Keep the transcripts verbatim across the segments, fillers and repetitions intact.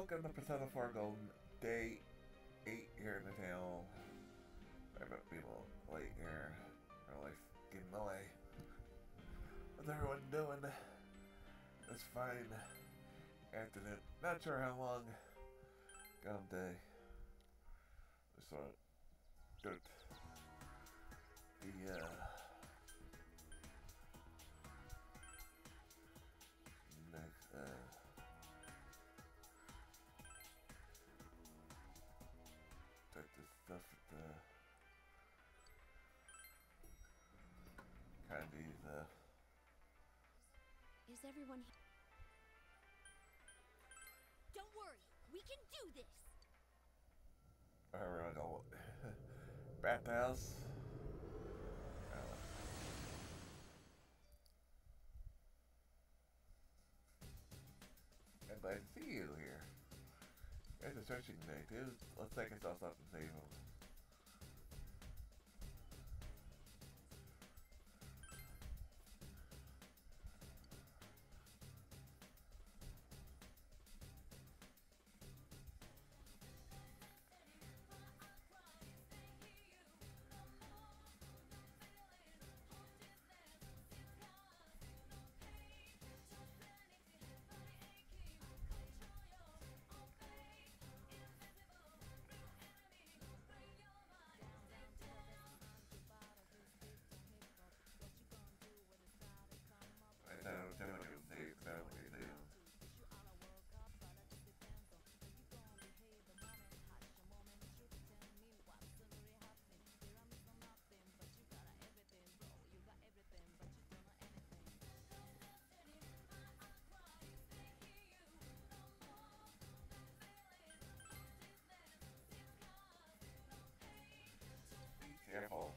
Welcome to Persona four Golden, day eight here in the town. I bet people late here. Really getting away. What's everyone doing? It's fine. Afternoon. Not sure how long. Gone day. So, good. The, uh... next, uh... check this stuff at the... Candies, uh... Is everyone here? Don't worry, we can do this. Alright, we're gonna go bathhouse. Uh, I'm glad to see you here. It's a searching day too. Let's take ourselves up and save him. I don't know what to say exactly now. Be careful.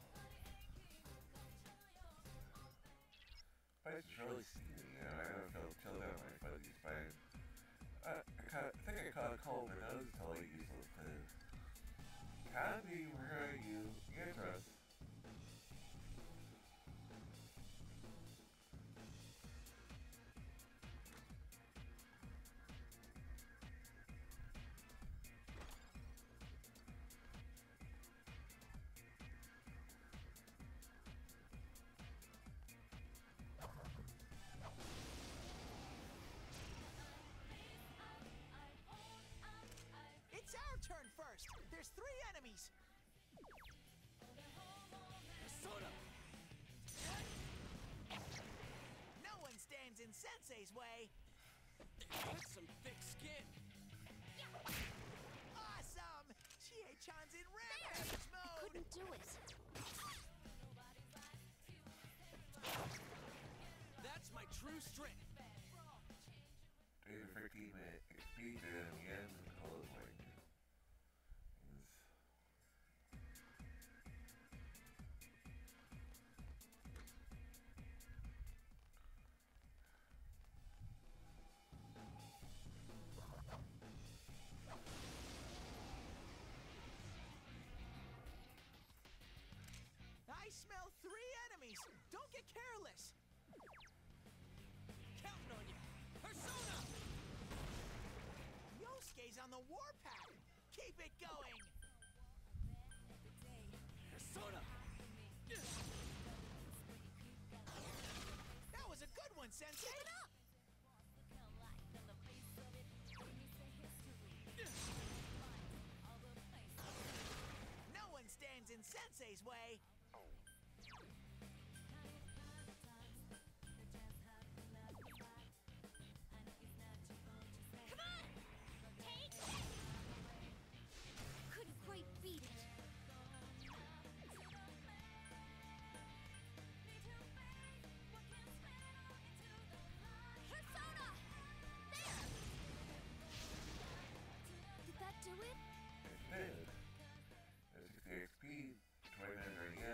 It's really steamy, you know, I don't feel chilled out my fuzzy spine. I, I, caught, I think I caught a cold, my nose is totally useless too. Candy, where are you? Answer us. It's our turn first. There's three enemies. Persona. No one stands in Sensei's way. That's some thick skin. Awesome! Chie-chan's in rampage mode. Couldn't do it. That's my true strength. David fifteen minute X P to the end of the close range. I smell three enemies. Don't get careless. Counting on you. Persona! Yosuke's on the warpath. Keep it going. Persona! That was a good one, Sensei. Keep it up! No one stands in Sensei's way. Come on! Take it! Couldn't quite beat it. Persona! There! Did that do it? It did. There's sixty X P, twenty-nine right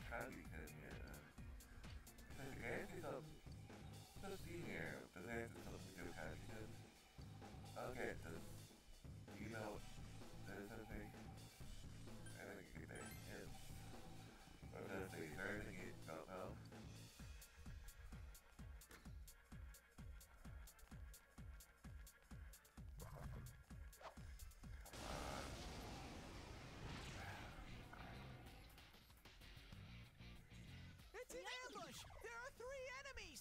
candy can you? Does the candy something? Just see here. Does it have something to do with candy can? Okay, does. Do you know? Does anything? I think you can hint. Or does it, is there anything you don't know? It's an ambush! There are three enemies!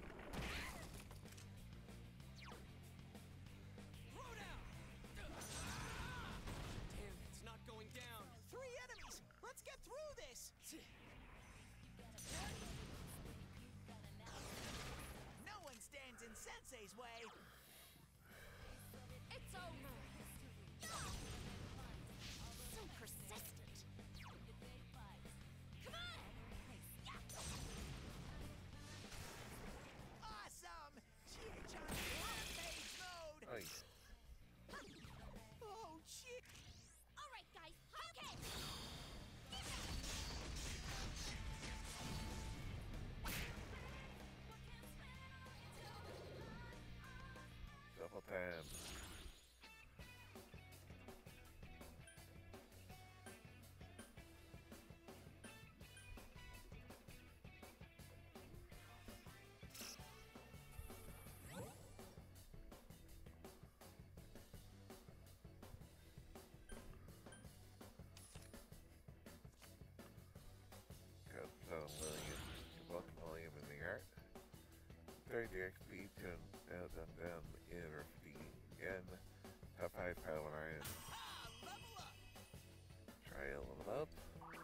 Throw down! Damn, it's not going down. Three enemies! Let's get through this! No one stands in Sensei's way! It's over. So persistent. Come on. Awesome! Chie-chan rampage mode! Nice. Oh, shit! All right, guys. Okay. Double time. Got some William, welcome William in the art. thirty X P to uh, them down in or again. Top five power iron. Ah, level up! Try a level up.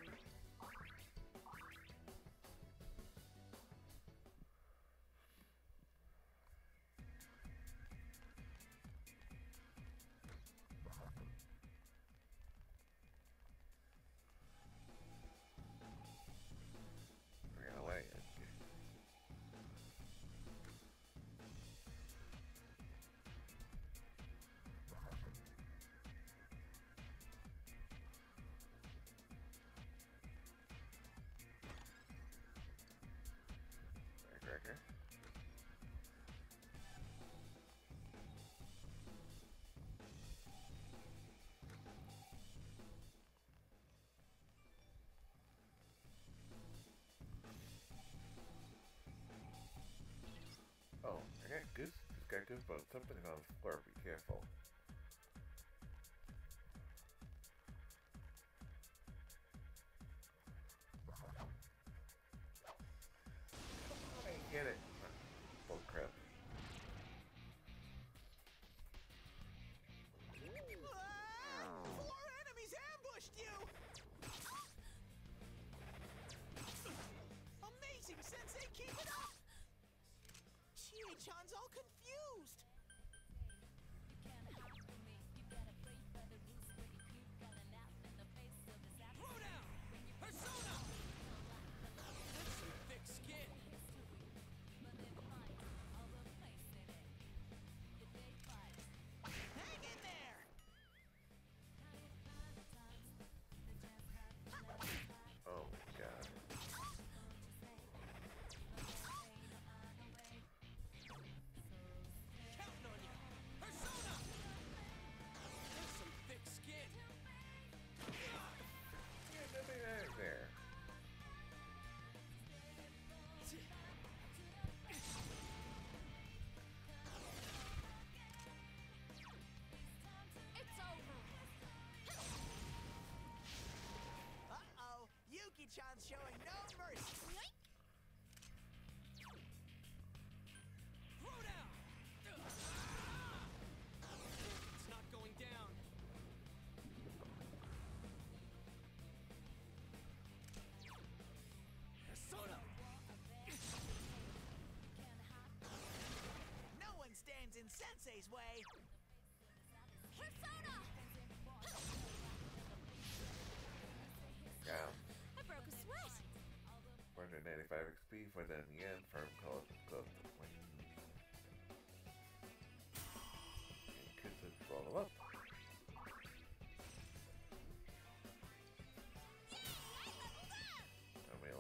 We're gonna wait. Cracker. Oh, I got goose. Just got goosebumps. Something on the floor. Be careful. I get it. Bull crap. Ah, four enemies ambushed you! Amazing, Sensei! Keep it up! Chie-chan's all confused! Throw down! Persona! That's some thick skin. Hang in there! Oh my god. Counting on you. Persona! That's some thick skin. Yeah, nothing out there. It's over. Uh-oh! Yuki-chan's showing no mercy! Yoink. Throw down! It's not going down. Persona! No one stands in Sensei's way! Persona. Yeah. I broke a sweat. four hundred ninety-five X P for the yen from close close to twenty. And kisses roll up. Yay! I leveled up. And we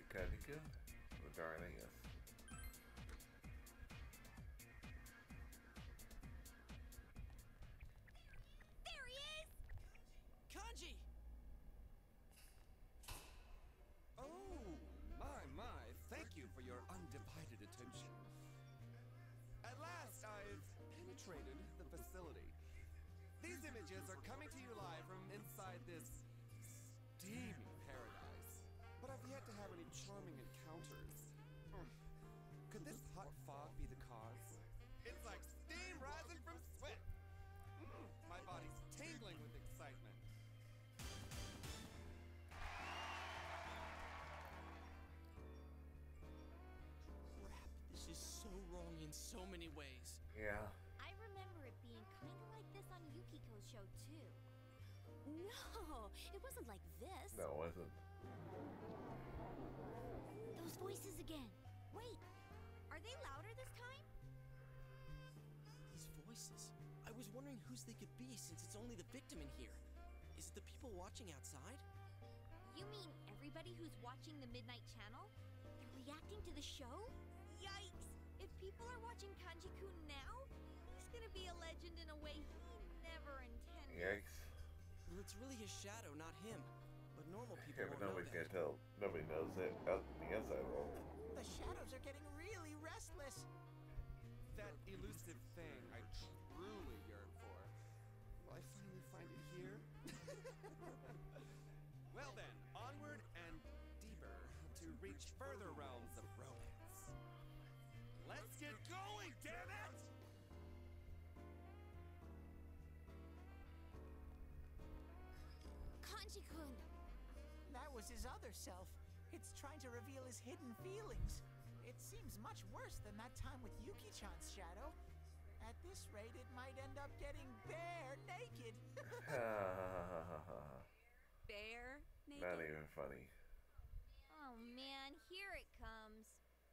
Kanika? The Darlingus. There he is! Kanji! Oh, my, my. Thank you for your undivided attention. At last, I've penetrated the facility. These images are coming to you live from inside this steamy paradise. But I've yet to have any charming encounters. Mm. Could this hot fog be the cause? It's like steam rising from sweat. Mm. My body's tingling with excitement. Crap, this is so wrong in so many ways. Yeah. I remember it being kind of like this on Yukiko's show, too. No, it wasn't like this. No, it wasn't. Those voices again. Wait, are they louder this time? These voices. I was wondering whose they could be since it's only the victim in here. Is it the people watching outside? You mean everybody who's watching the Midnight Channel? They're reacting to the show? Yikes! If people are watching Kanji-kun now, he's gonna be a legend in a way he never intended. Yikes. Well, it's really his shadow, not him. But normal people Yeah, but won't know nobody's that. gonna tell. Nobody knows it out in the outside world. The shadows are getting really restless. That elusive thing I truly yearn for. Will I finally find it here? Well then, onward and deeper to reach further realms of romance. Let's get going, damn it! Kanji-kun! That was his other self. It's trying to reveal his hidden feelings. It seems much worse than that time with Yuki-chan's shadow. At this rate, it might end up getting bare naked. Bear naked? Not even funny. Oh man, here it comes.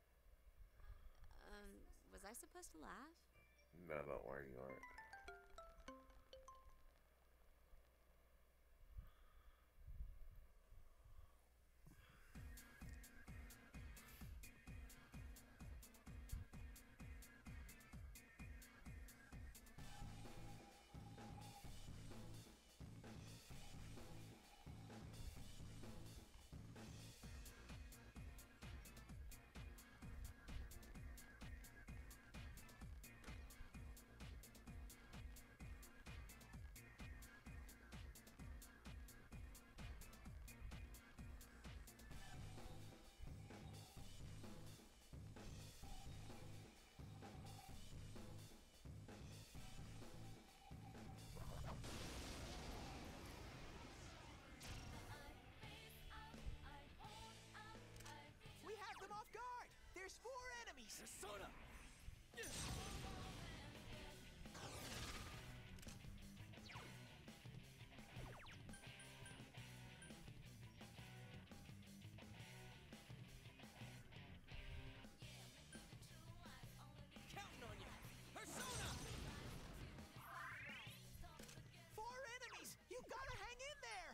Um, was I supposed to laugh? No, don't worry, you aren't. We have them off guard. There's four enemies. Persona! Counting on you! Persona! Four enemies. You gotta hang in there.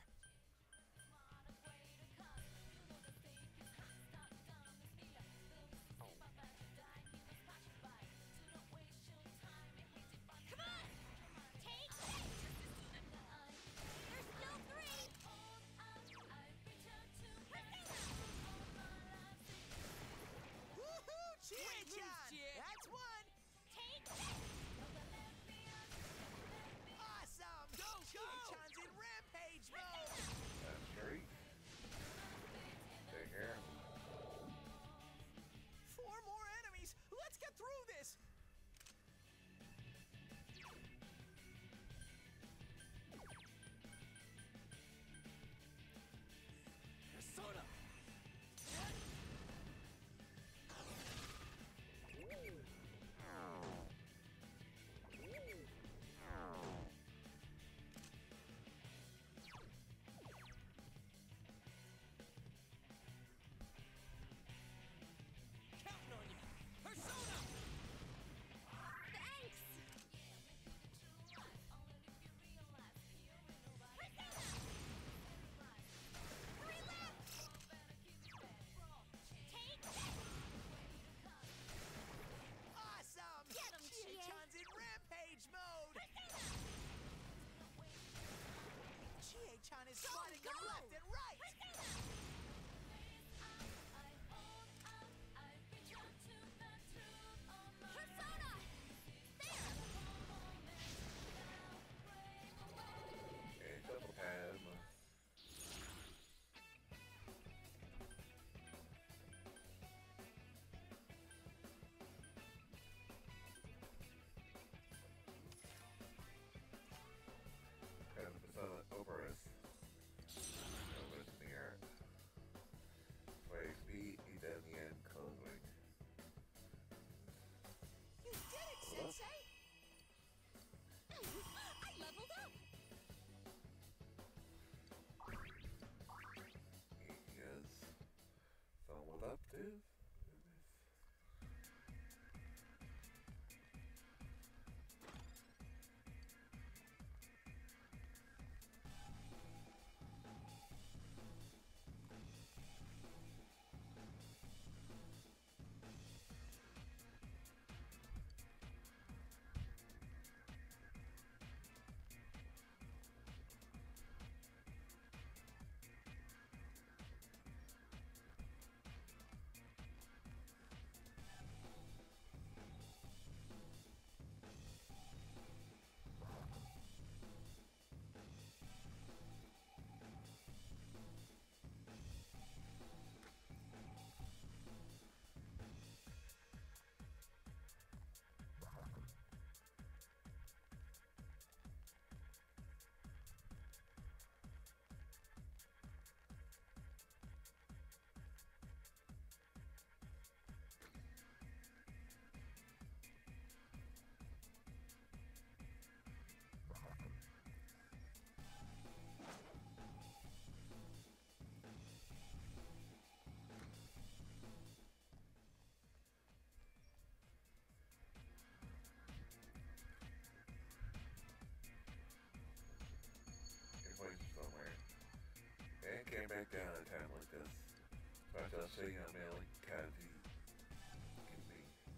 down at a time like this. So I shall show you how manly Kanji can be.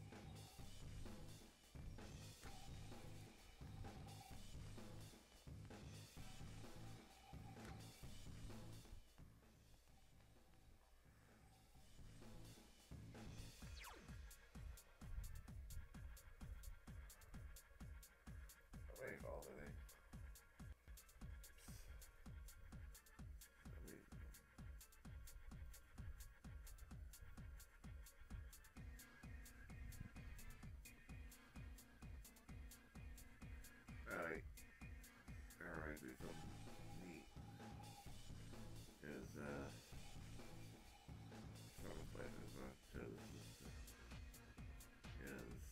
I'm ready for all of it. Alright. Alright, do something neat. Is, uh... some places I chose this is...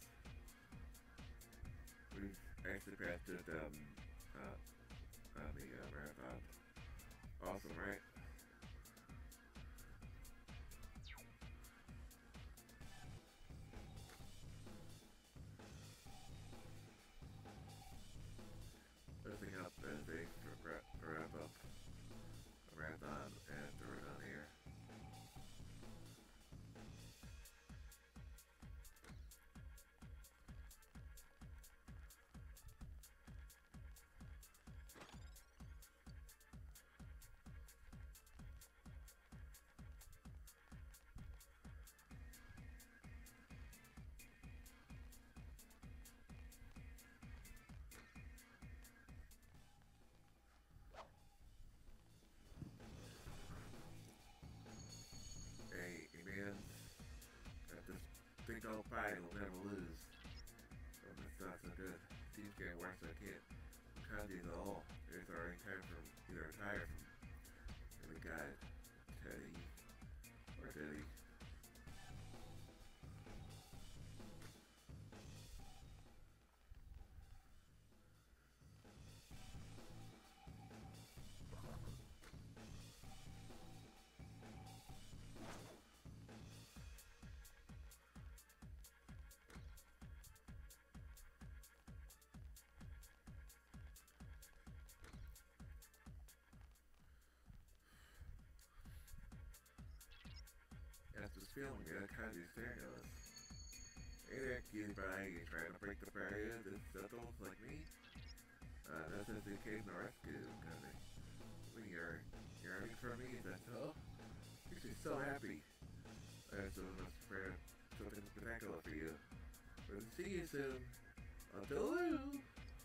We've actually crafted, um, uh, on the, uh, marathon. Awesome, right? Lifting up as they wrap, wrap up a marathon after we're done here. Hey, hey man, got this big old fight, we'll never lose. Oh, that's not so good. Team's getting worse, I can't. Kanji's all. It's already time from either tired from the guy, Teddy, or Teddy. After this film, we got Kanji staring at us. Hey there, cutie pie, you trying to break the barrier that settles like me? Uh, that's just the occasional rescue, Kanji. When you're yearning for me, is that so? Makes me so happy. I have so much prepare something spectacular for you. We'll see you soon. Until then.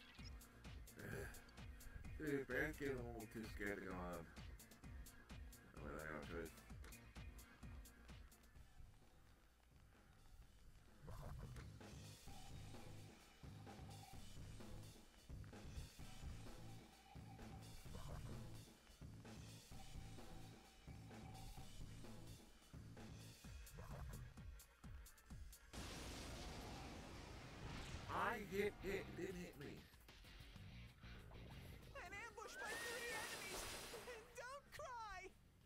Dude, Brand's getting a little too scared to go on. I'm gonna go to it. I hit it, it didn't hit me. An ambush by three enemies! Don't cry!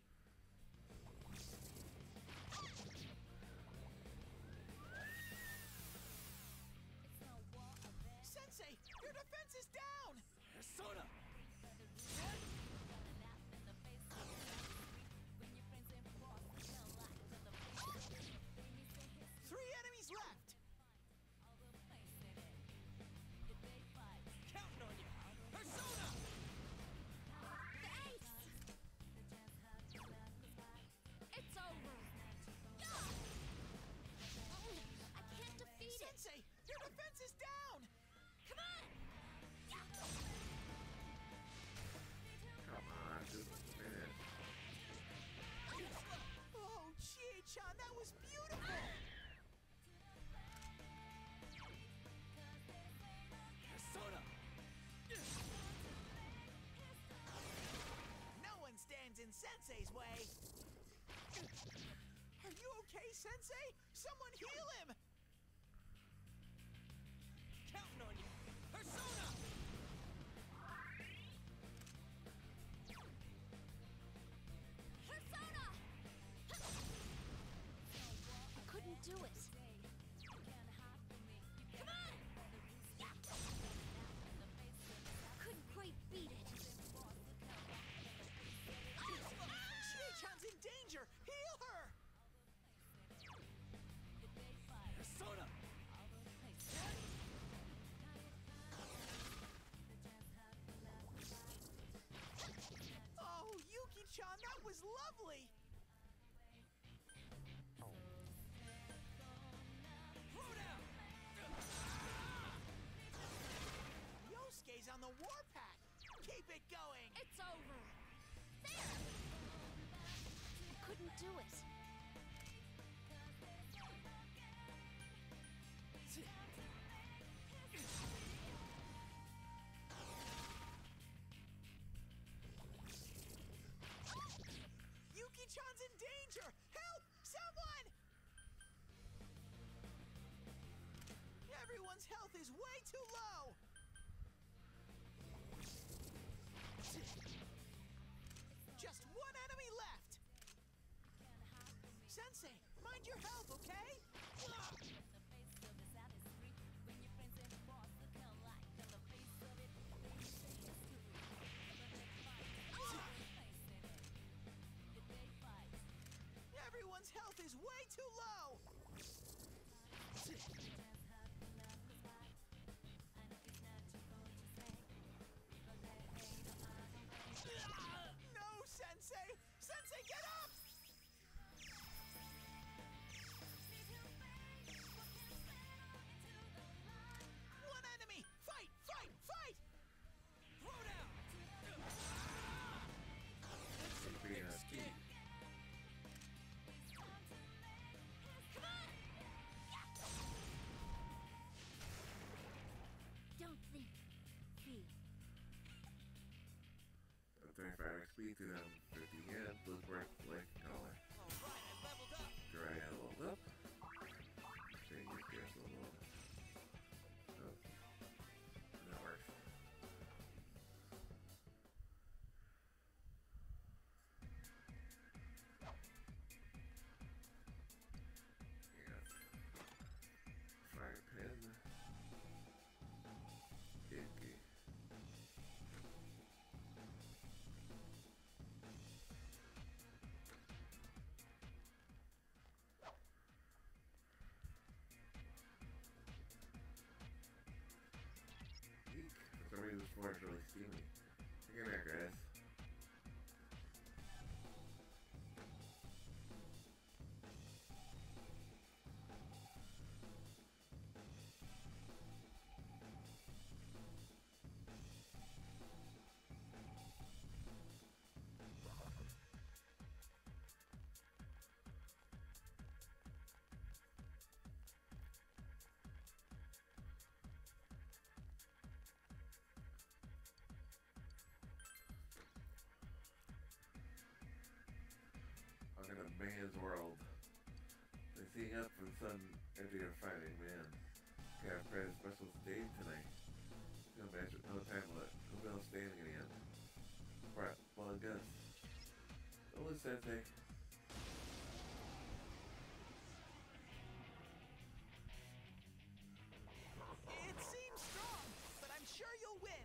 Sensei, your defense is down! Persona! Three enemies left! Counting on you! Persona! Thanks! It's over. Yeah! Oh, I can't defeat it. Sensei, your defense is down! Come on! Yeah! Come on, just a minute. Oh, Chie-chan, that was beautiful! Persona! No one stands in Sensei's way! Are you okay, Sensei? Someone heal him! Counting on you! Persona! Persona! I couldn't do it. Come on! Yeah! Couldn't quite beat it. Chie-chan can do it. Yuki-chan's in danger! Help! Someone! Everyone's health is way too low! Just one enemy left! Sensei, mind your health, okay? Everyone's health is way too low! No, Sensei! Sensei, get up! One enemy! Fight! Fight! Fight! Throw down! Being a key. Don't think. Feel. thirty-five X P to them. fifty yen. Those work like a dollar. Alright, I leveled up. Dry I leveled up. Okay, you guys leveled up. Oh. That works. Yeah. Fire pin. Icky. Eek. For some reason this floor is really steamy. Look at that, guys. I'm in a man's world. They seeing up for the sun empty of fighting man. Got a pretty special stage tonight. No match with no time left. No else standing in the end. Right, well guns. Don't lose, Sensei. It seems strong, but I'm sure you'll win.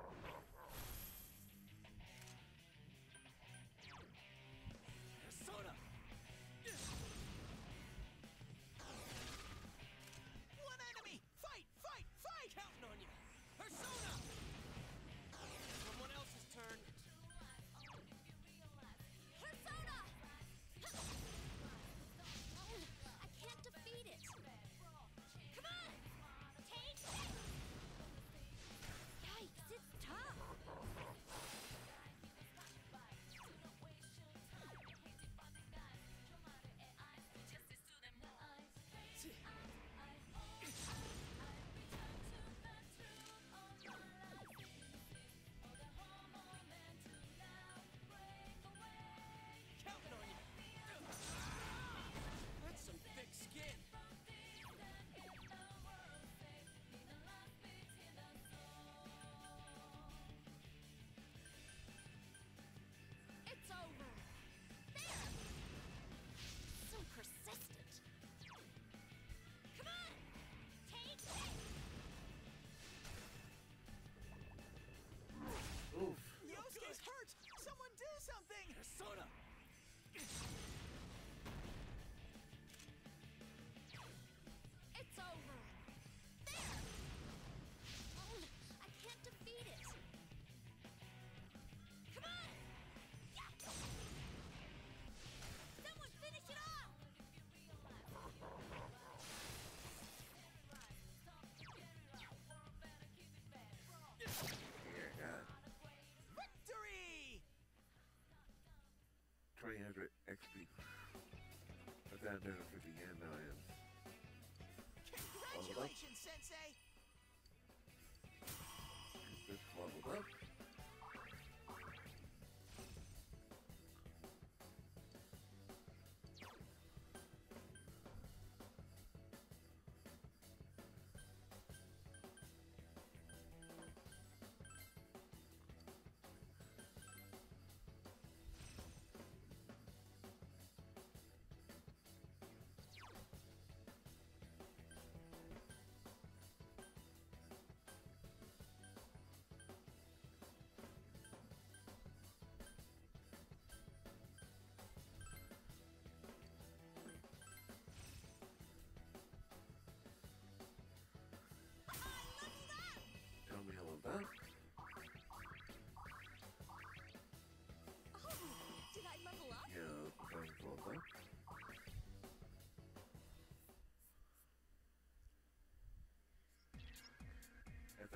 Persona! One enemy! Fight! Fight! Fight! Counting on you! Persona! Someone else's turn. Persona!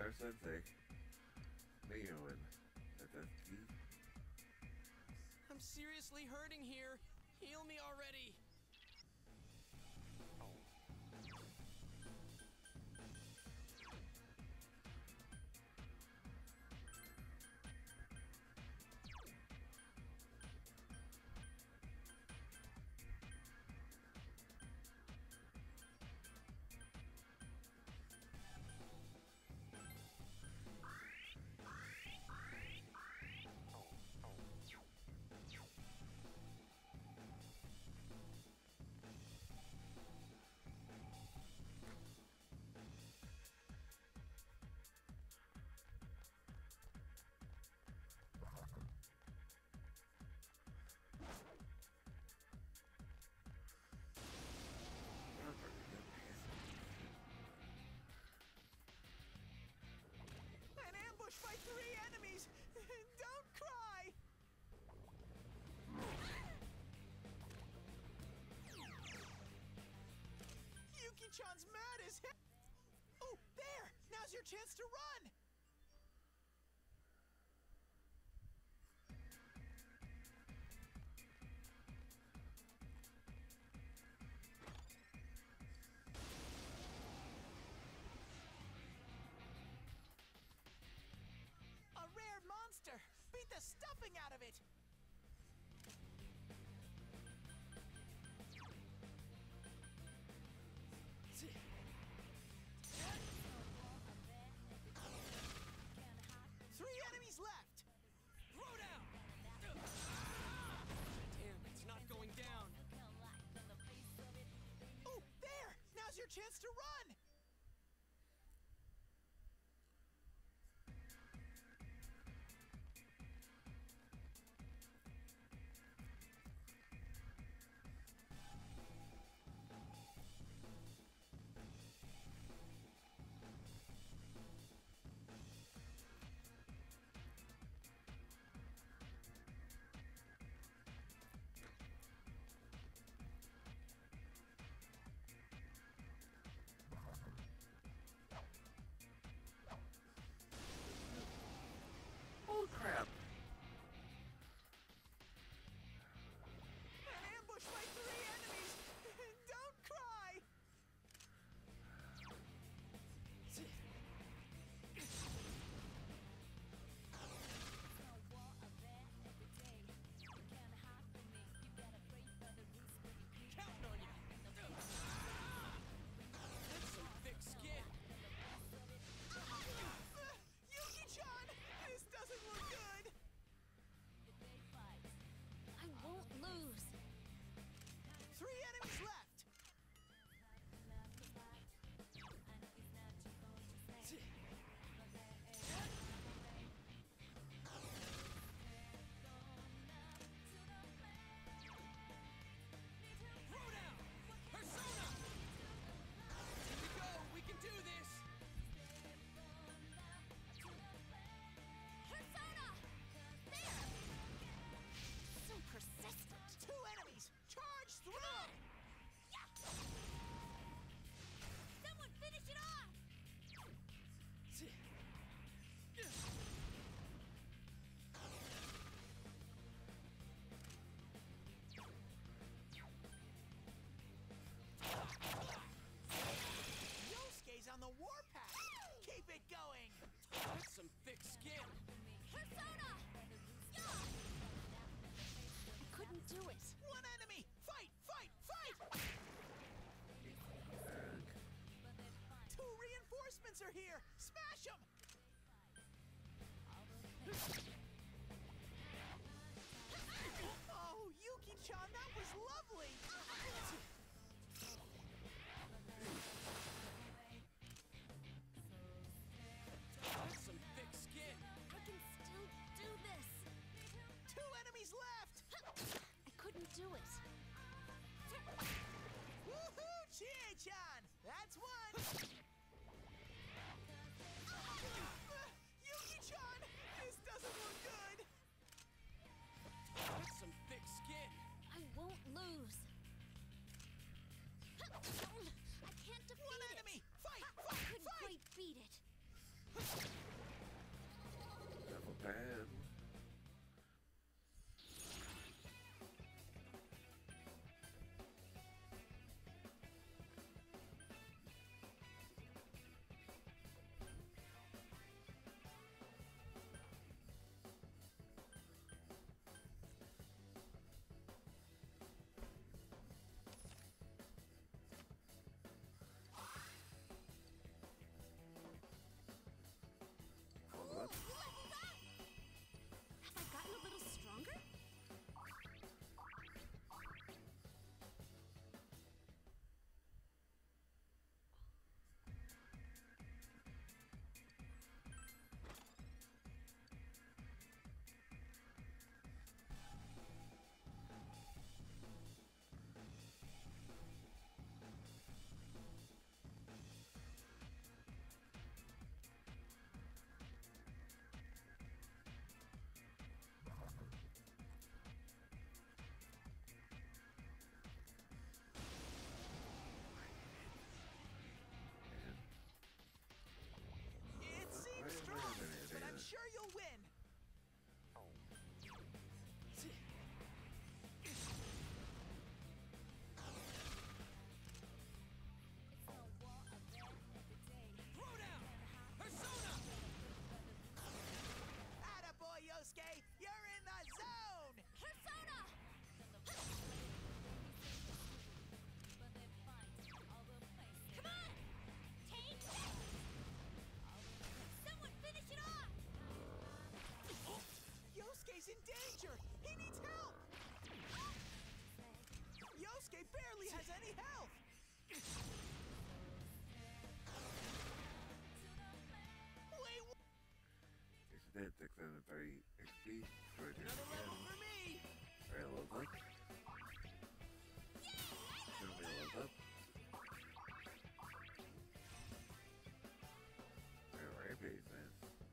Star Sensei, Mayo, and Tatsuki. I'm seriously hurting here. Heal me already. An ambush by three enemies! Don't cry! Yuki-chan's mad as hell! Oh, there! Now's your chance to run! A rare monster! Beat the stuffing out of it! Three enemies left! Throw down! Damn, it's not going down. Oh, there! Now's your chance to run! Oh crap! An ambush by three enemies! Don't cry! Counting on you. That's some thick skin. Yuki-chan! This doesn't look good! I won't lose. Three enemies left! Throw down! Persona! Here we go. We can do this. Persona! There! So persistent. Two enemies! Charge through! Someone finish it off! Yosuke's on the warpath! Keep it going! That's some thick skin. Persona! Yeah! I couldn't do it. One enemy! Fight! Fight! Fight! Two reinforcements are here! Smash them! Oh, Yuki-chan, that was lovely! That's some thick skin. I can still do this. Two enemies left! I couldn't do it. Woohoo! Chie-chan! That's one! Uh, Yuki-chan! This doesn't look speed for it Another level again. for me! Alright, level up. Show me level up. Alright, rampage, man.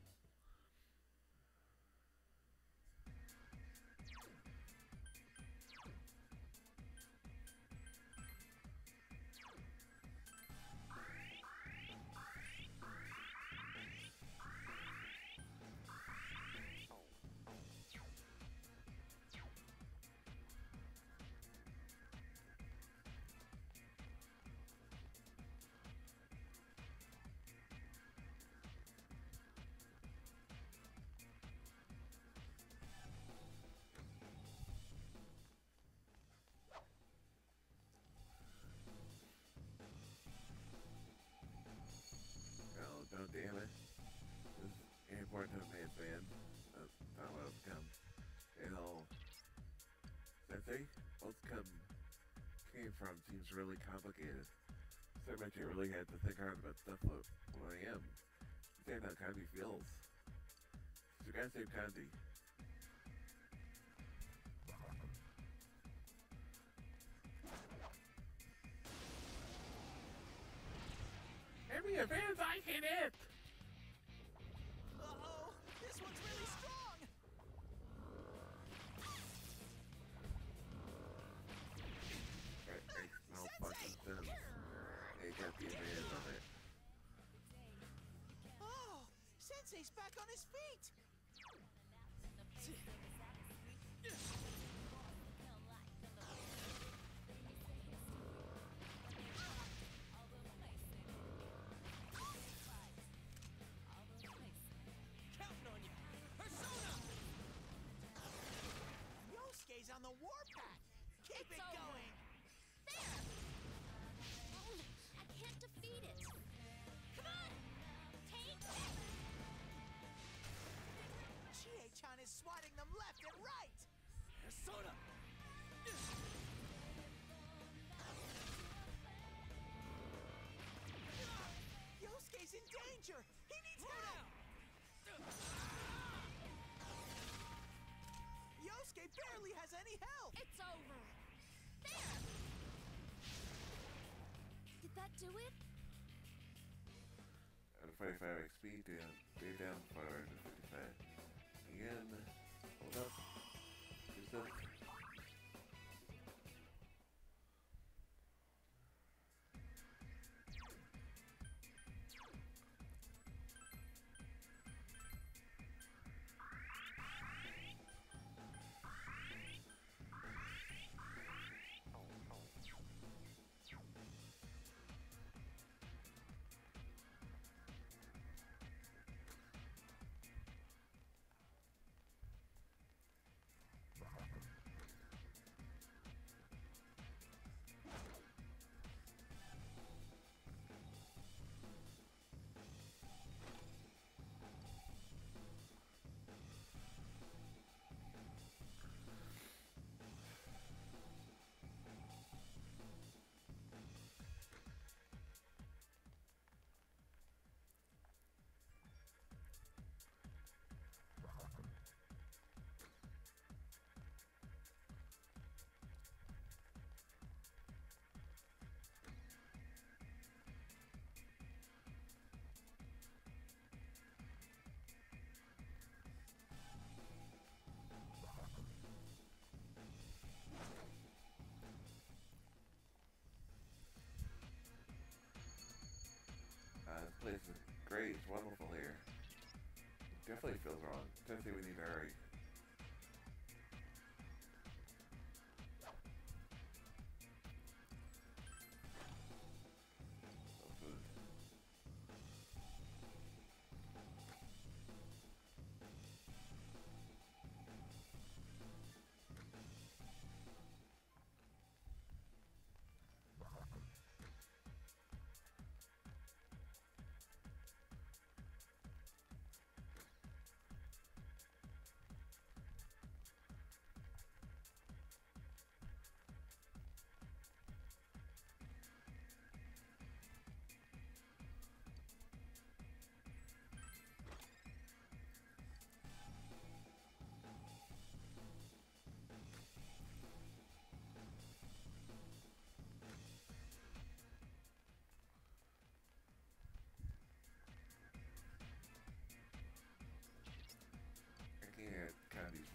Oh, no, damn it. This is important to me, man. That's not what I've come. You know, Sensei, what's come came from seems really complicated. So much you really had to think hard about stuff of who I am. Understand how Kandi feels. You gotta save Kandi. Give me a fans I can hit! Uh-oh! This one's really strong! That makes no fucking sense. They got the advantage on it. Oh! Sensei's back on his feet! Counting on you! Persona! Yosuke's on the warpath! Keep It's it over. going! There! Oh, I can't defeat it. Come on! Take it! Chie-chan is swatting them left and right! Persona! Yosuke's in danger! He needs Throw help! down! Yosuke barely has any help! It's over. There! Did that do it? At a forty-five X P, down, day down five hundred fifty-five. Again, hold up. Do something. Uh, this place is great. It's wonderful here. It definitely feels wrong. Definitely we need to hurry. No food.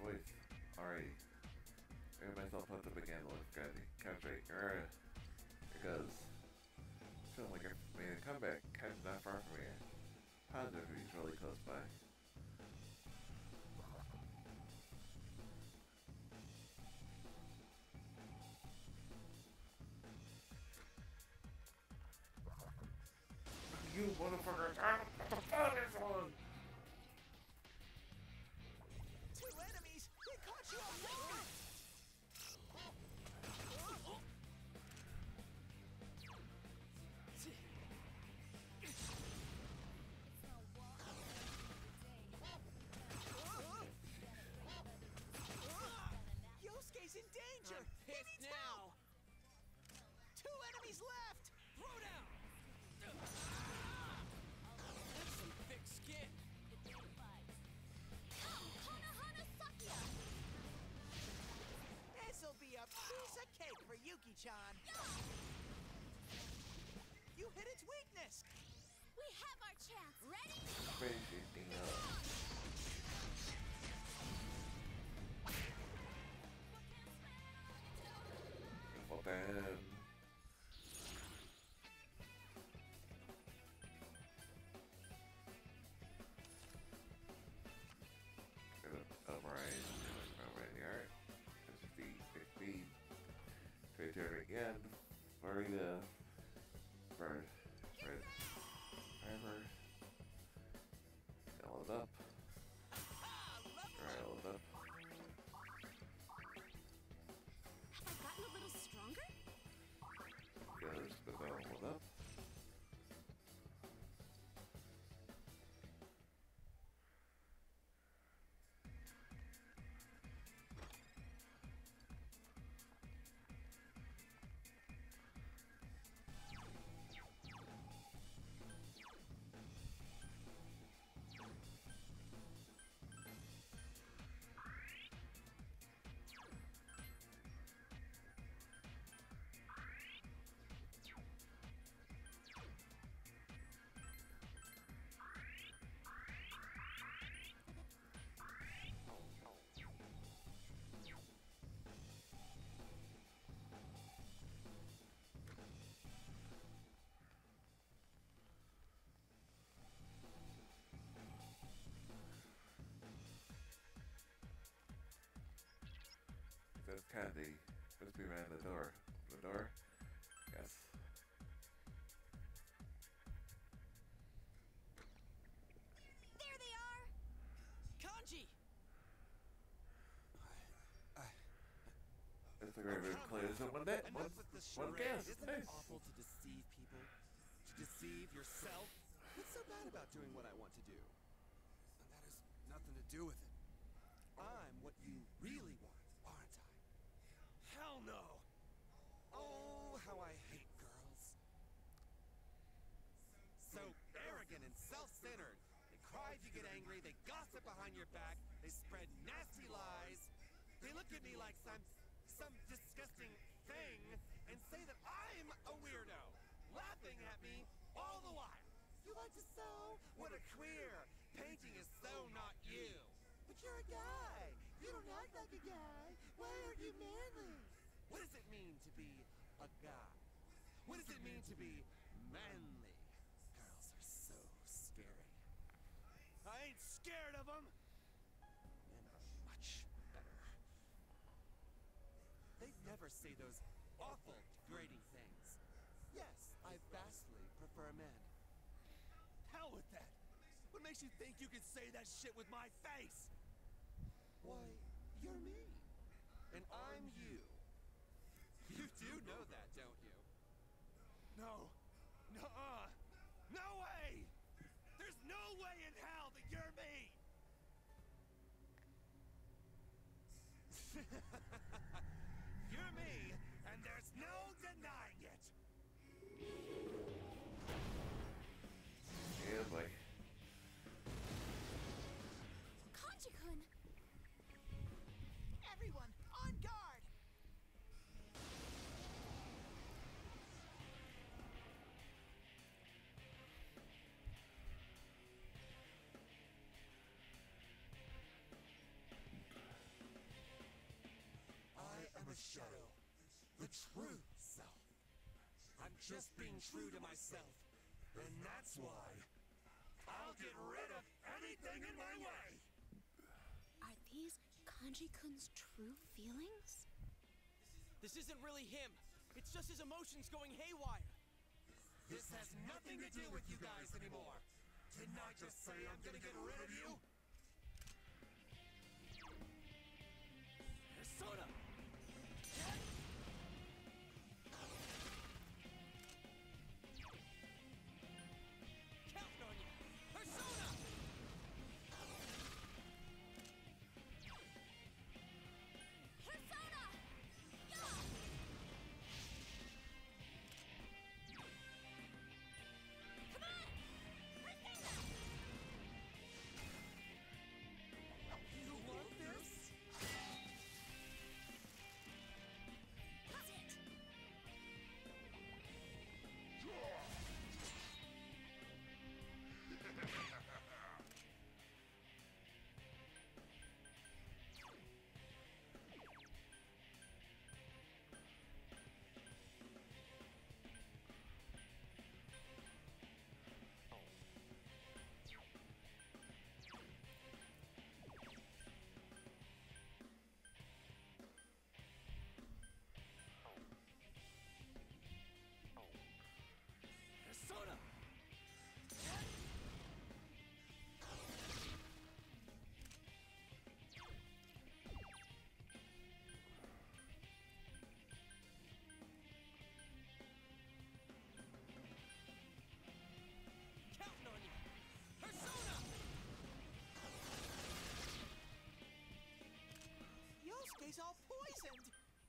voice already. I made myself put them again with Candy. Concentrate. Alright. It goes. Feeling like I made a comeback. Kind of not far from here. Positive he's really close by. You motherfuckers! I don't know what the fuck is on! Two enemies! They caught you off guard! Yosuke's in danger! I'm He pissed needs now. help! Two enemies left! Throw down. That's some thick skin. This'll be a piece of cake for Yuki-chan! You hit its weakness! We have our chance. Ready? Crazy thing up. Well then. Uprise. Alright, alright. fifty, sixty. Trade turn again. Florida. Bird. Bird. Driver. Leveled up. Alright, leveled up. Have I gotten a little stronger? Goes, but leveled up. Says Candy. Must be around the door. The door? Yes. There they are. Kanji. It's a great way to play this in one day. One, Enough with the one charade. guess. Isn't Nice. it awful to deceive people? To deceive yourself? What's so bad about doing what I want to do? And that has nothing to do with it. I'm what you really want, aren't I? Hell no! Oh, how I hate girls. So arrogant and self-centered. They cry if you get angry, they gossip behind your back, they spread nasty lies. They look at me like some some disgusting thing and say that I'm a weirdo, laughing at me all the while. You like to sew? What a queer! Painting is so not you. But you're a guy. You don't act like a guy. Why aren't you manly? What does it mean to be a guy? What does it mean to be manly? Girls are so scary. I ain't scared of them. Men are much better. They'd never say those awful, degrading things. Yes, I vastly prefer men. Hell with that! What makes you think you can say that shit with my face? Why, you're me. And I'm you. You do know that, don't you? No. Nuh-uh. No way! There's no way in hell that you're me! You're me, and there's no denying it! Yeah, boy. Kanji-kun. Everyone, on guard! true self. I'm just being true to myself. And that's why I'll get rid of anything in my way. Are these Kanji-kun's true feelings? This isn't really him. It's just his emotions going haywire. This has nothing to do with you guys anymore. Didn't I just say I'm gonna get rid of you? Persona! Counting on you! Persona! Persona! Yeah! Come on! Persona! You want this? That's it! Persona! Counting on you! Persona! Yosuke's all poisoned!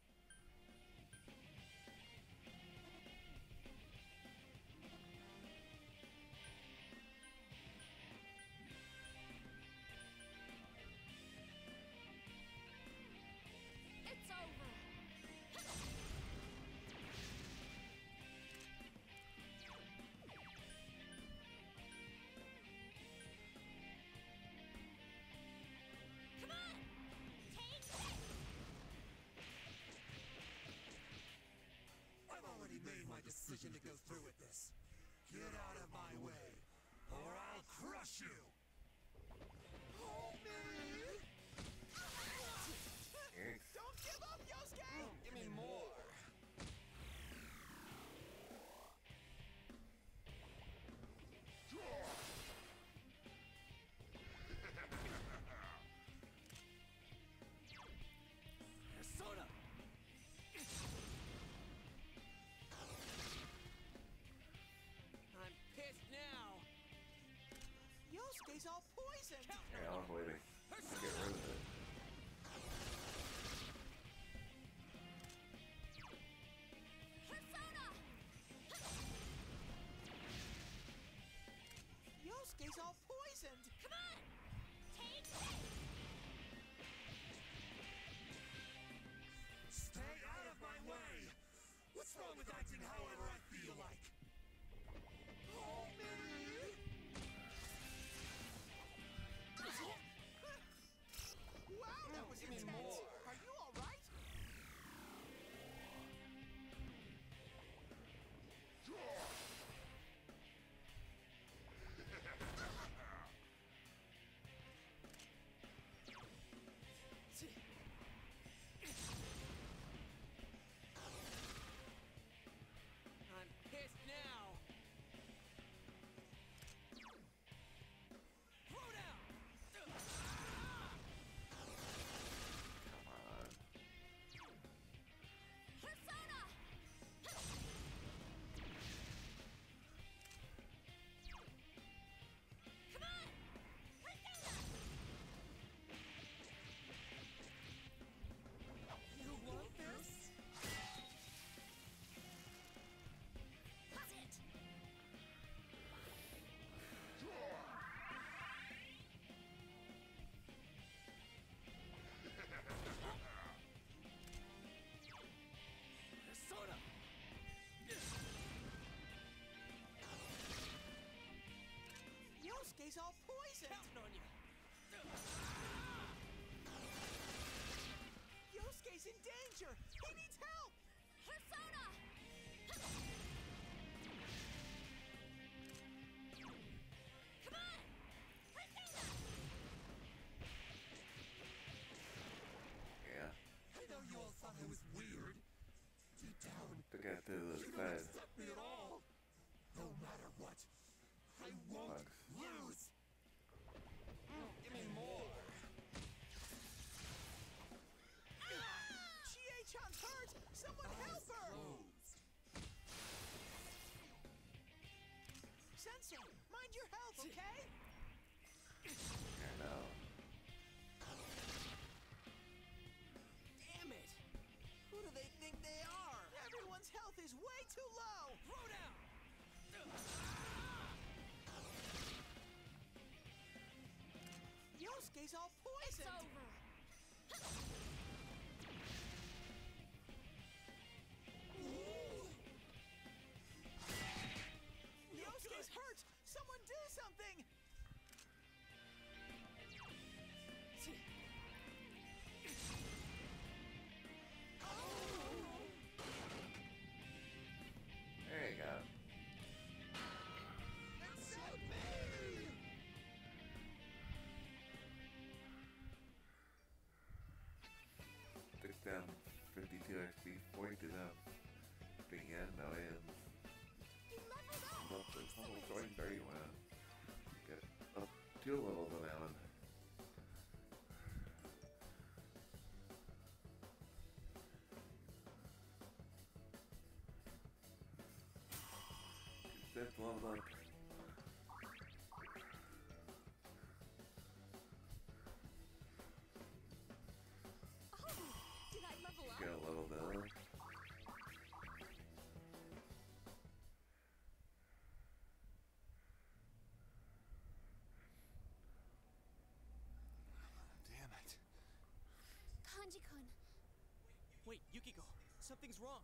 It's over! Come on! Take this! I've already made my decision to go through with this. Get out of my way, or I'll crush you! Hold me! Yes. Don't give up, Yosuke! Give me more! Persona! I'm pissed now! Yosuke's all poisoned! Counting Yeah, on I'm you! waiting to get rid of it. Persona! Yosuke's all poisoned! Come on! Take this! Stay out of my way! What's wrong with acting however I feel like? Hold me! Wow, that was Give me intense! more. Are you alright? I'm pissed now! Throw down! Come on. Persona! Come on! Persona! You want this? That's it! Persona! Yosuke's all poisoned! Counting on you! Yosuke's in danger! He needs help! Persona! I won't Bugs. lose. Give me more. Chie-chan's hurt! Someone help her! Closed. Sensei, mind your health, okay? I know. Damn it! Who do they think they are? Everyone's health is way too low! Throw down! Yosuke's all It's poisoned! over. Yosuke's hurt! Someone do something! There you go. Accept me. Took down fifty-two X P point to them. Begin, no end. You leveled up. Well, it's almost going very well. Get up two levels on that one. That's level up. Oh, did I level up? Get a level down. Damn it. Kanji-kun, Wait, Yukiko, something's wrong.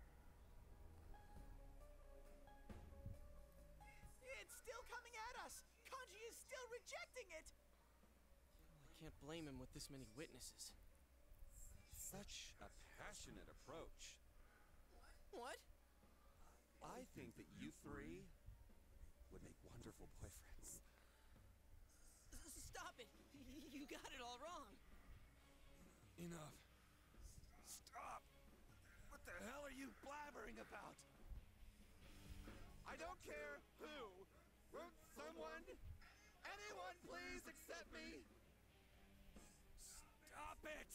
It's still coming at us! Kanji is still rejecting it! I can't blame him with this many witnesses. Such a passionate approach. What? I think that you three would make wonderful boyfriends. S- Stop it! You got it all wrong. Enough. Stop! What the hell are you blabbering about? I don't care who. Won't someone, anyone please accept me? Stop it!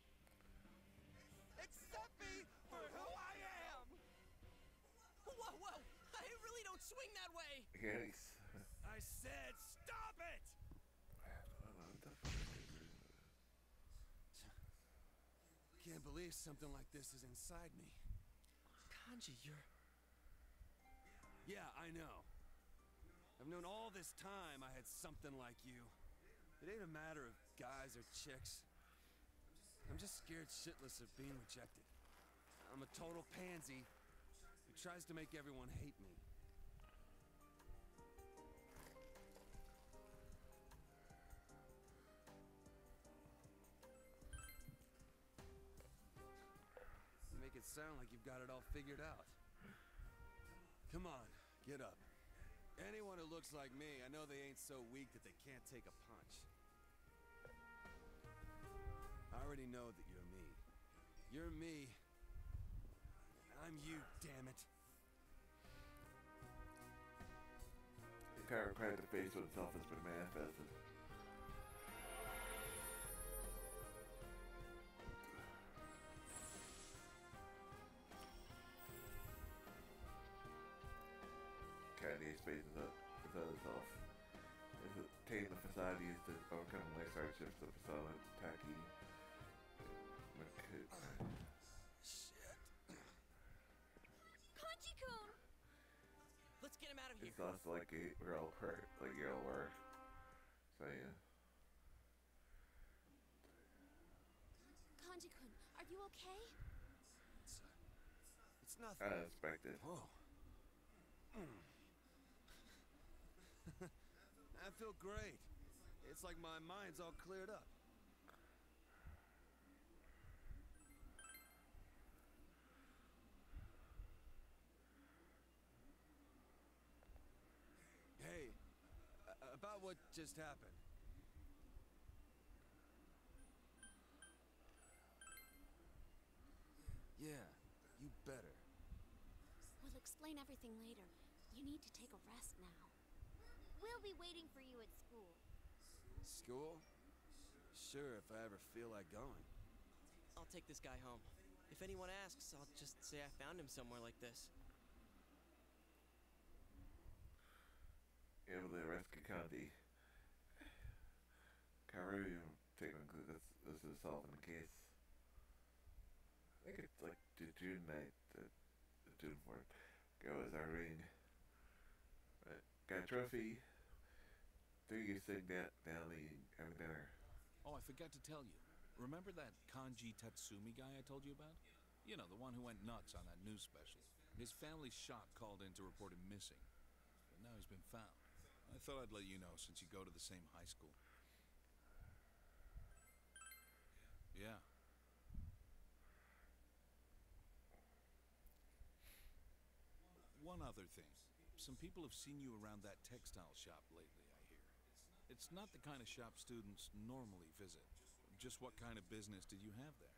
Accept me for who I am! Whoa, whoa! I really don't swing that way! Yes. I said stop it! Can't believe something like this is inside me. Kanji, you're... Yeah, I know. I've known all this time I had something like you. It ain't a matter of guys or chicks. I'm just scared shitless of being rejected. I'm a total pansy who tries to make everyone hate me. You make it sound like you've got it all figured out. Come on, get up. Anyone who looks like me, I know they ain't so weak that they can't take a punch. I already know that you're me. You're me. And I'm you, damn it. The chiropractic face with itself has been manifested. Candy's face is up without itself. Is it obtain the facade used to overcome life hardships of Facade Taki Makut. Shit. Kanji-kun! Let's get him out of here. It's also like a real hurt, like real work. So yeah. Kanji-kun, are you okay? It's, uh, it's nothing. Unexpected. Whoa. Mm. I feel great. It's like my mind's all cleared up. Hey, uh, about what just happened. Yeah, you better. We'll explain everything later. You need to take a rest now. We'll be waiting for you at school. School? Sure, if I ever feel like going. I'll take this guy home. If anyone asks, I'll just say I found him somewhere like this. Able to rescue Kanji. Karu, technically, this, this is solving the case. I think it's like the June night, the, the June fourth. Go as our ring. Right. Got a trophy. Do you sing that down the having dinner? Oh, I forgot to tell you. Remember that Kanji Tatsumi guy I told you about? You know, the one who went nuts on that news special. His family's shop called in to report him missing. But now he's been found. I thought I'd let you know since you go to the same high school. Yeah. One other thing. Some people have seen you around that textile shop lately, I hear. It's not the kind of shop students normally visit. Just what kind of business did you have there?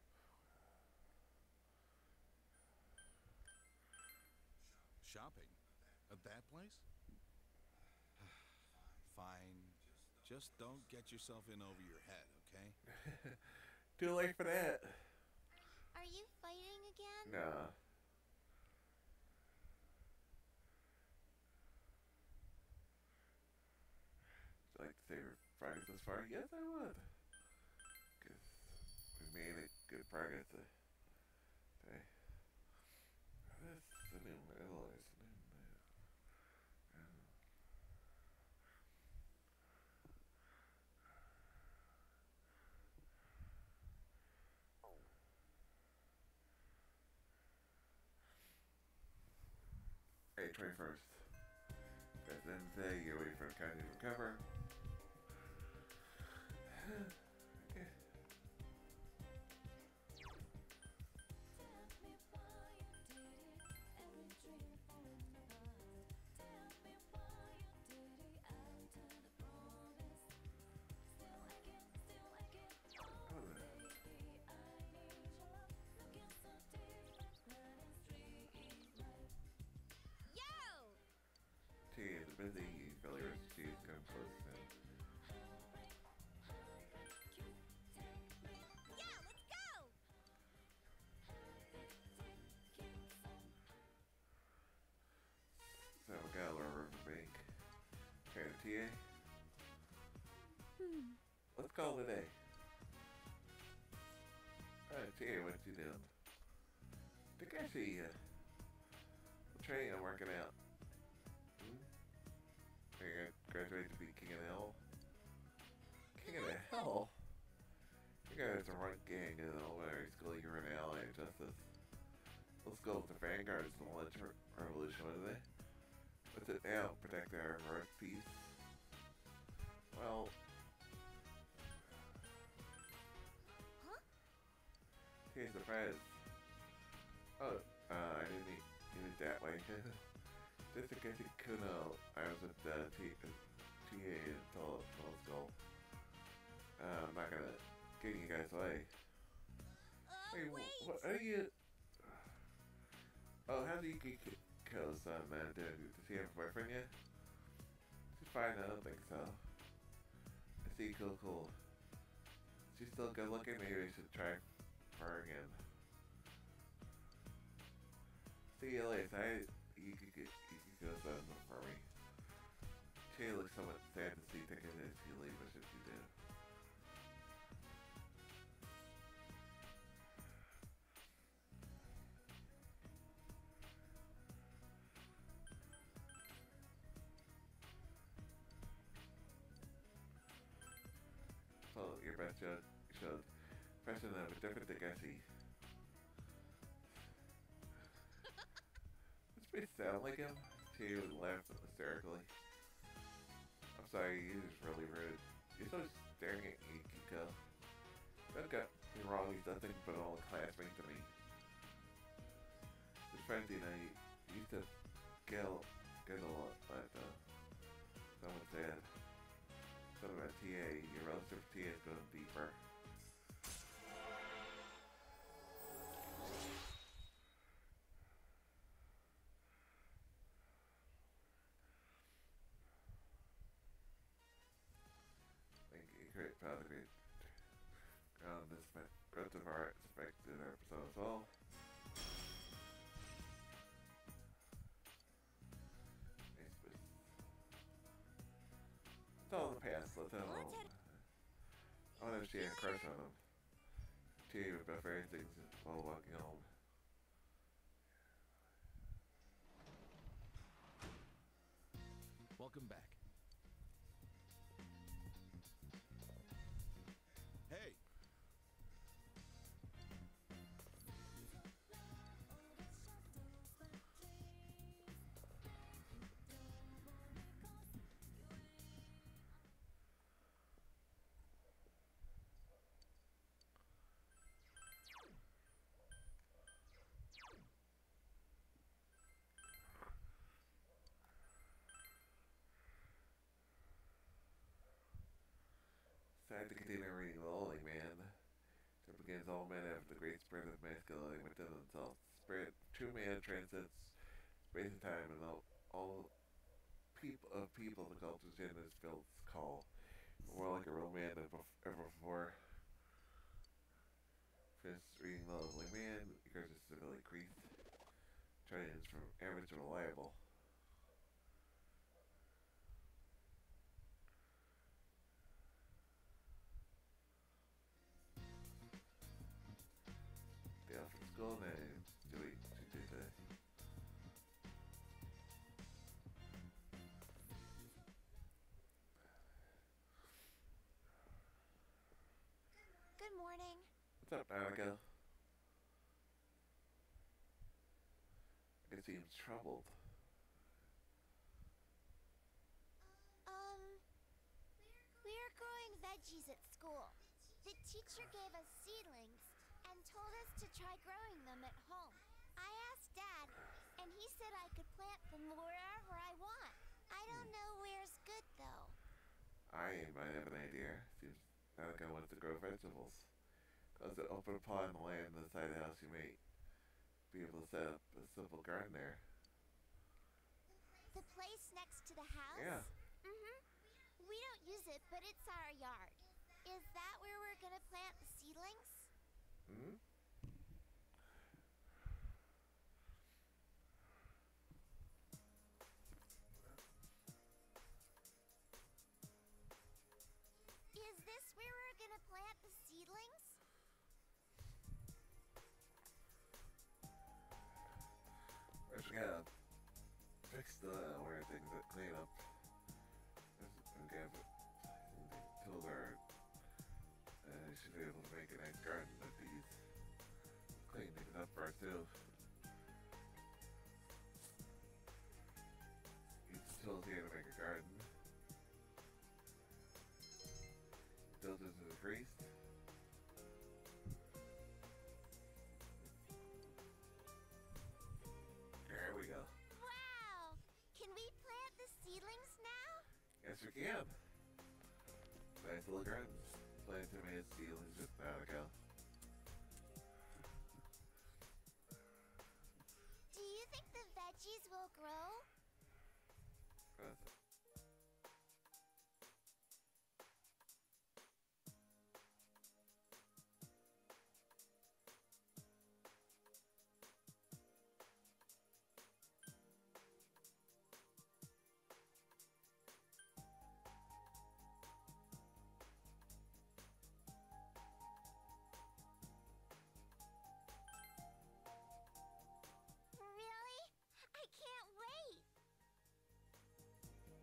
Shopping? At that place? Fine. Just don't get yourself in over your head, okay? Too late for that. Are you fighting again? Nah. Would you like to say we're progress this far? Yes, I would. Because we made it good progress today. This is the new middle. Hey, twenty-first. That's Wednesday, you're waiting for the county to recover. Okay. T is busy, failure to come close and Yeah, let's go! so we got a little room to make. Okay, T A. Hmm. Let's call it a day. Alright, T A, what you doing? I think actually, uh, the training I'm working out. I graduated to be King of the Hill. King of the Hill? You guys are one gang in elementary school, you're an ally of justice. Let's go with the vanguards in the Lynch Revolution, what are they? What's it now? Protect our Earth peace? Well... Huh? Okay, surprise. Oh, uh, I didn't mean it that way. Just in case you couldn't know, I was at the T A until let's go. Uh, I'm not gonna get you guys away. Uh, Wait, wait! what are you? Oh, how's Yuki Ko's son, man? Does he have a boyfriend yet? She's fine, I don't think so. I see, cool, cool. She's still good looking, maybe we should try for her again. See you later, I, you could get, you could go son for me. She looks somewhat sad to see, thinking that if you leave us if you do. Follow your best shot, showed President of a different Degasi. Does it sound like him? She would laugh hysterically. I'm sorry, you're just really rude. You're so staring at Yukiko. Don't get me wrong, he's nothing but an old classmate to me. His friends, you know, used to get a, get a lot, but uh, someone said something about T A. Your relative T A is going deeper. great father, great ground. This meant growth of art is affected our episode as well. Nice boost. It's all in the past. Let's head home. I want to see a crush on him. Tell you about various things while walking home. Welcome back. Hey! Sad to continue reading The Lonely Man. There begins all men have the great spirit of masculinity within themselves. Spirit, true man transcends space and time, and all, all people of people the culture's in his fields call. More like a real man than bef- ever before. Finished reading The Lonely Man, yours is severely creased. Trends from average to reliable. Day off from school, then delete Tuesday. Good morning. What's up, Annika? It seems troubled. Um, we're growing veggies at school. The teacher gave us seedlings and told us to try growing them at home. I asked Dad, and he said I could plant them wherever I want. I don't know where's good, though. I might have an idea. Seems Annika wants to grow vegetables. Cause an open plot on the land inside the house you may be able to set up a simple garden there. The place next to the house? Yeah. Mm-hmm. We don't use it, but it's our yard. Is that where we're gonna plant the seedlings? Hmm? Is this where we're gonna plant the seedlings? First we gotta fix the where things that clean up. And get tools are and you should be able to make a nice garden with these. Clean things up first too. Use the tools here to make a garden. Filters is increased. There we go. Wow! Can we plant the seedlings now? Yes, we can. Nice little garden. Plant tomato seedlings just now ago. Do you think the veggies will grow? That's it. Really? I can't wait!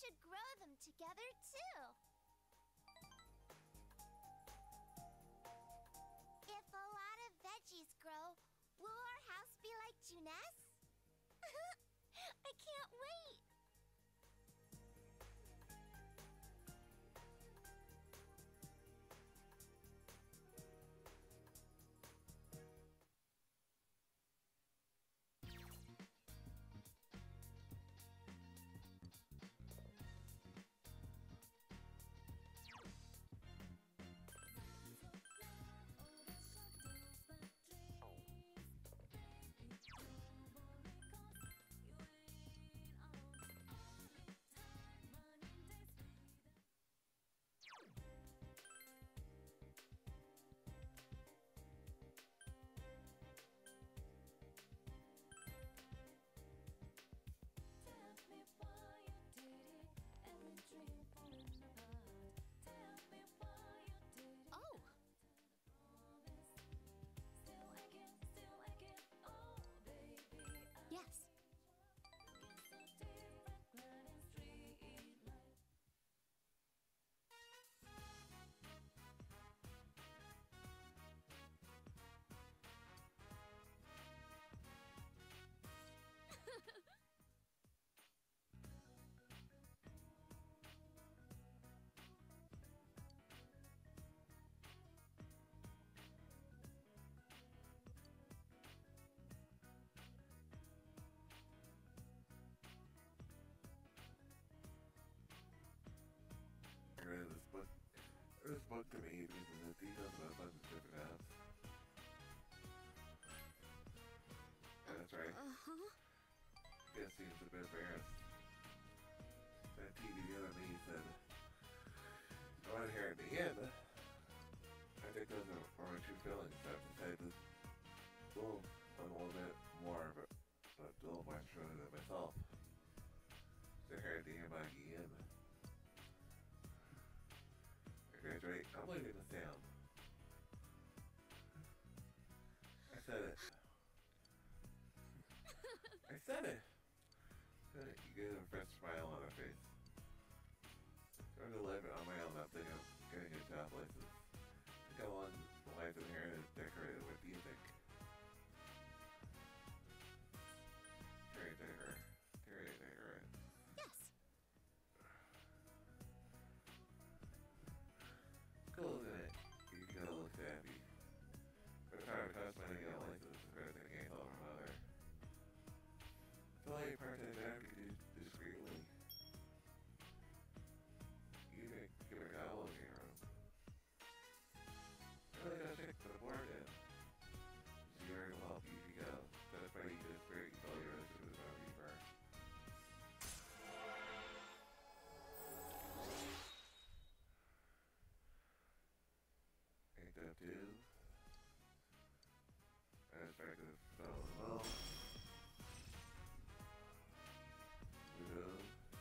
to grow them together, too. If a lot of veggies grow, will our house be like Junes? I can't wait! Oh! Yes. I read this book. This book to me because the details of a bunch of different apps. Yeah, that's right. Uh-huh. Guess seems a bit embarrassed. That T V the other me said, "Oh, and here at the end, I think those are, are my true feelings. I have to say this a little, a little bit more, but, but a little more sure than myself. So here at the end, by the end. I graduate. I'm leaving this town. I said it. I said it. Said it. You get a fresh smile on her face. Going to live on my own, not thinking of getting a job places. Think how long the life in here is decorated. What do you think? Terry Decker. Terry Decker. Yes. Cool, isn't it? You can go look happy. But try to cost money on license is better than getting all from mother. Fill out your part-time job you do discreetly. You can give a call in your room. Really gotta check the board in. Zero will help you if you go. That's why you just break all your rest of the phone you burn. Ain't that too? That's back to the phone. Well, Ludo.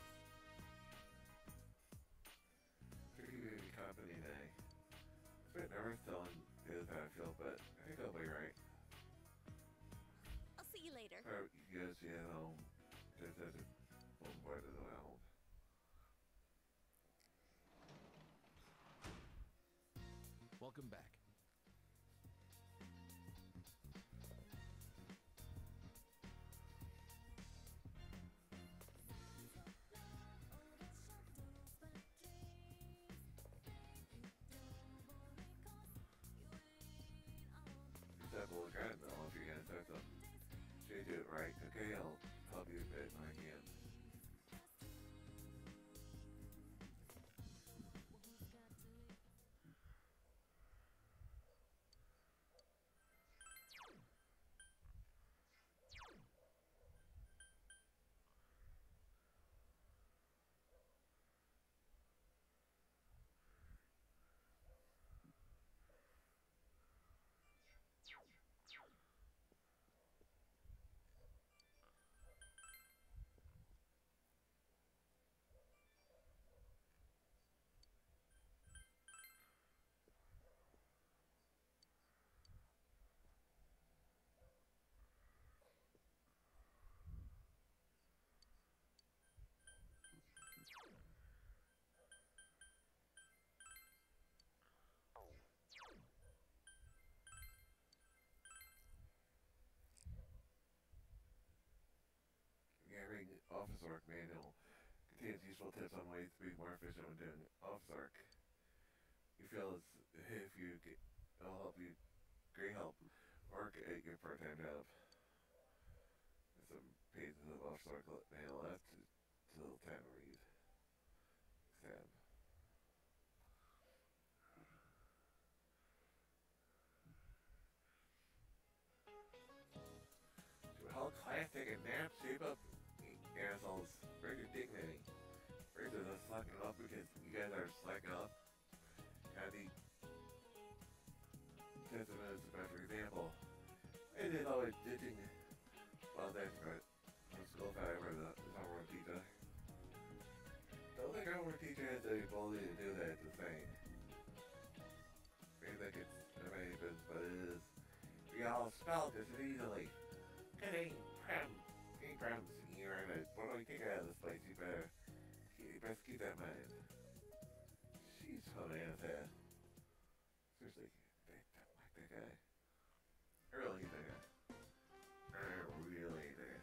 Tricky baby company day. It's a bit nervous telling is how I feel, but I think I'll be right. I'll see you later. Or you guys see at home. Just as a little boy to the world. Welcome back. Double the garden though if you're gonna start something. So you do it right. Okay, I'll help you a bit when I can. Work Manual contains useful tips on ways to be more efficient when doing office work. You feel as if you get, it'll help you, great help, work at your part-time job. There's some pages of office work manual left to, to little time to read. Exam. To a whole class take a nap, shape up, assholes. Bring your dignity. Bring to the slacking up because you guys are slacking up. Andy Testament is a better example. It is always ditching. Well, that's right. From school, if I ever the homework teacher. Don't think homework teacher has the ability to do that the same. Maybe think it's amazing, but it is. We all spell this easily. It ain't problems. Ain't problems. You're in it. What do we take out of this place? You better, you best keep that in mind. She's funny as that. Seriously, they don't like that guy. Really there. Really there.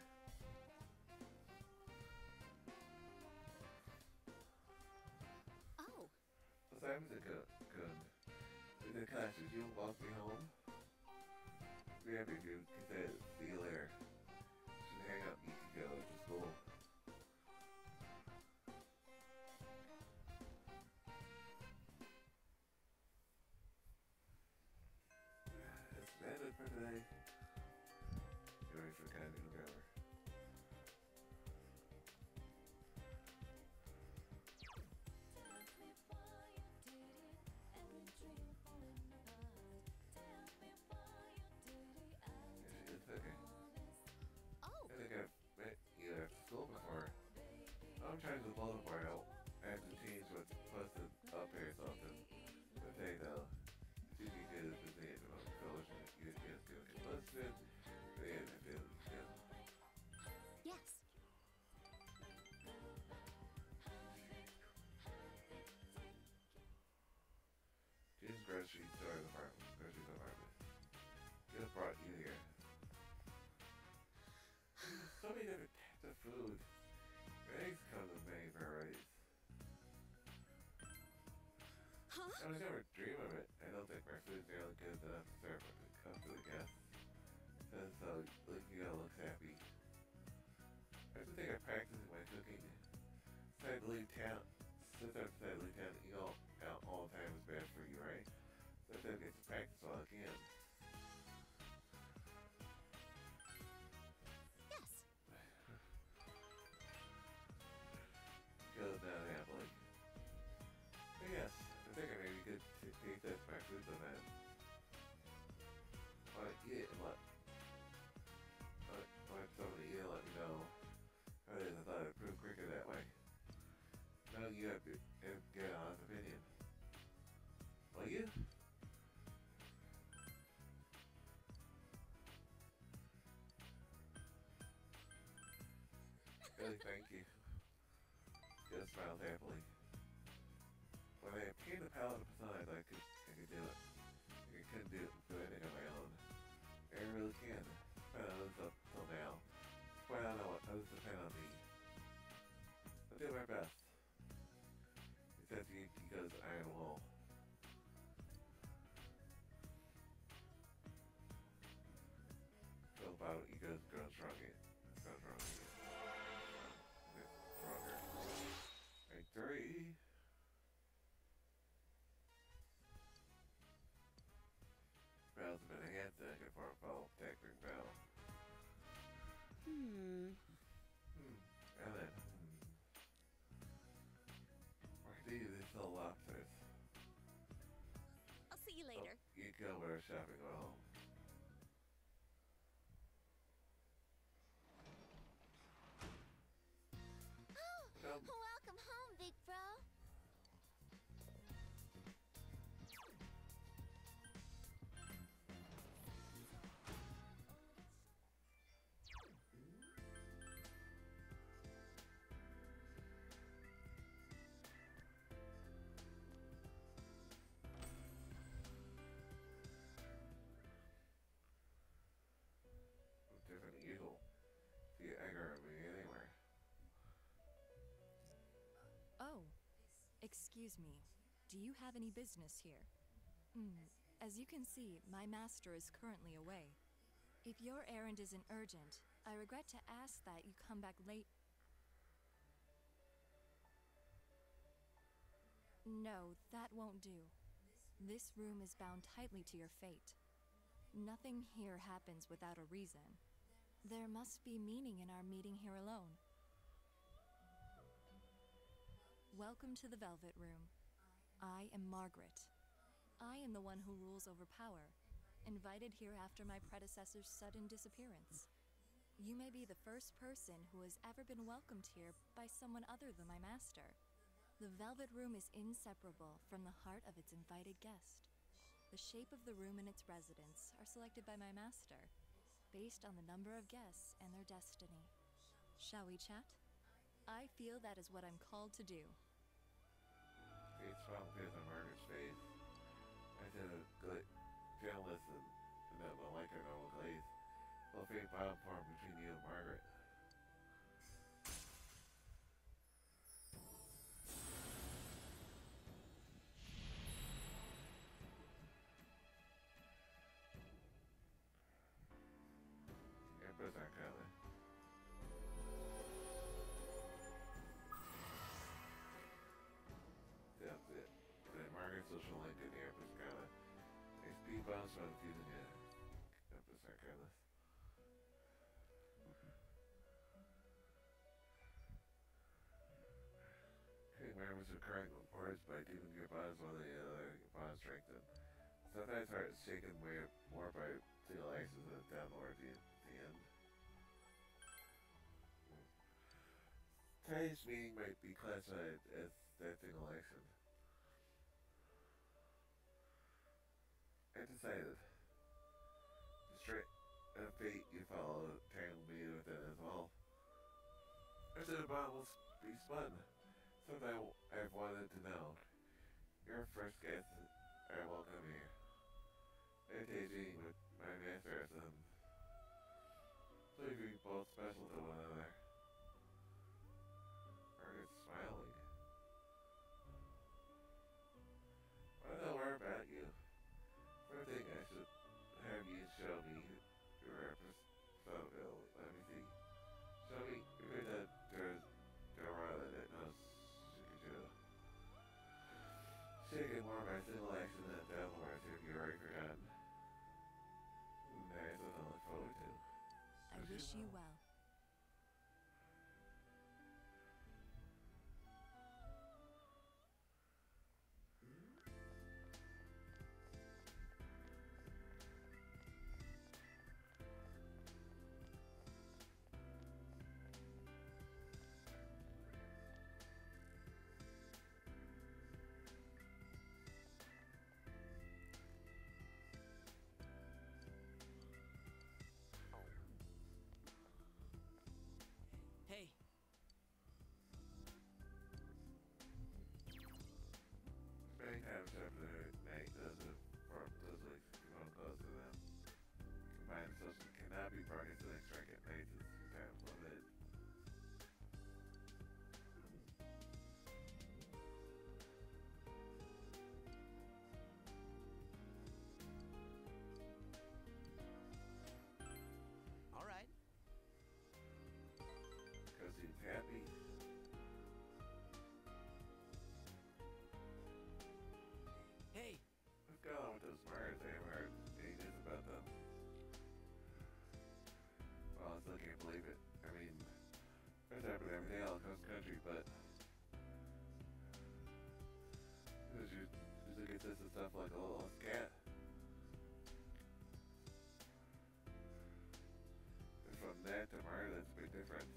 Oh. Well, Simon's a good, good. In the classes, you walk me home. Be happy if you can say, see you later. Should hang up, you can go to school. That's it for today. Get ready for the kind of new driver. I'm trying to blow the part out. I have to change what's posted up here or something. But hey though, if you can get it to the end of the fellowship, you get to get posted. Then if it was good. Yes. Jim's grocery store department. Grocery department. Just brought you here. So many different types of food. Eggs come in many varieties. Huh? I would never dream of it. I don't think my food's nearly good enough to serve when it comes to the guests. And so, look, you gotta look happy. I have to think I practice my cooking. Decide to leave town. Since I've decided to leave town, eating all, out all the time is bad for you, right? So I have to get to practice while I can. Yes. Goes down happily. But yes, I think I maybe could t- take that back to the man. Want to eat it and let. Want, want somebody to eat it and let me know how it is. I thought it'd prove quicker that way. No, you have to have, get an honest opinion. Will you? Really, thank you. Just smiled happily. When I obtained the palette of personas, I could, I could do it. I couldn't do, do anything on my own. I really can. Depend on others up till now. But I don't know what others depend on me. I'll do my best. Except you because I am all. Feel about it, egos grow stronger. Grow stronger. Stronger. Victory! Bell's been a hand second for a fall tactic bell. Hmm. Hmm. And then, hmm. Why do you these little lobsters? I'll see you later. Oh, you go where shopping at home. Oh, Um, welcome home, big bro. Excuse me, do you have any business here? Hmm, as you can see, my master is currently away. If your errand isn't urgent, I regret to ask that you come back late. No, that won't do. This room is bound tightly to your fate. Nothing here happens without a reason. There must be meaning in our meeting here alone. Welcome to the Velvet Room. I am Margaret. I am the one who rules over power, invited here after my predecessor's sudden disappearance. You may be the first person who has ever been welcomed here by someone other than my master. The Velvet Room is inseparable from the heart of its invited guest. The shape of the room and its residents are selected by my master, based on the number of guests and their destiny. Shall we chat? I feel that is what I'm called to do. It's from his and Margaret's face. I said a good jealous and, and that I like her normal glaze. Well, fate bound form between you and Margaret. Empress Arcana. That's it. Then Margaret's social link in the Empress Arcana. A speed bounce while defusing it. Empress Arcana. King Margaret's recurring reports by deepening your bonds while the other bonds strengthen. Sometimes heart is shaken way more by single axes than downward at the, the end. Today's meeting might be classified as that single action. I decided. The straight uh, fate you follow tangled me within as well. After the bomb will be spun, something I've wanted to know. You're a first guest I welcome here. Meditating with my master as them. So you're both special to one another. Margaret's smiling. I want to know more about you. First thing I should have you show me your persona. Let me see. Show me you're the Dorada that knows Shikuju. Shaken more by single action than downward if you're already forgotten. There's what I look forward to. I wish you well. Hey, Spending time after night does it for those like you want close to them. Combined social cannot be brought into the strike at night is two times limited. all right. Because he's happy. Hey, What's going on with those Mars? I haven't heard any news about them. Well, I still can't believe it. I mean, there's happening every day all across the country, but it usually consists of stuff like a little lost cat. And from that to Mars, that's a big difference.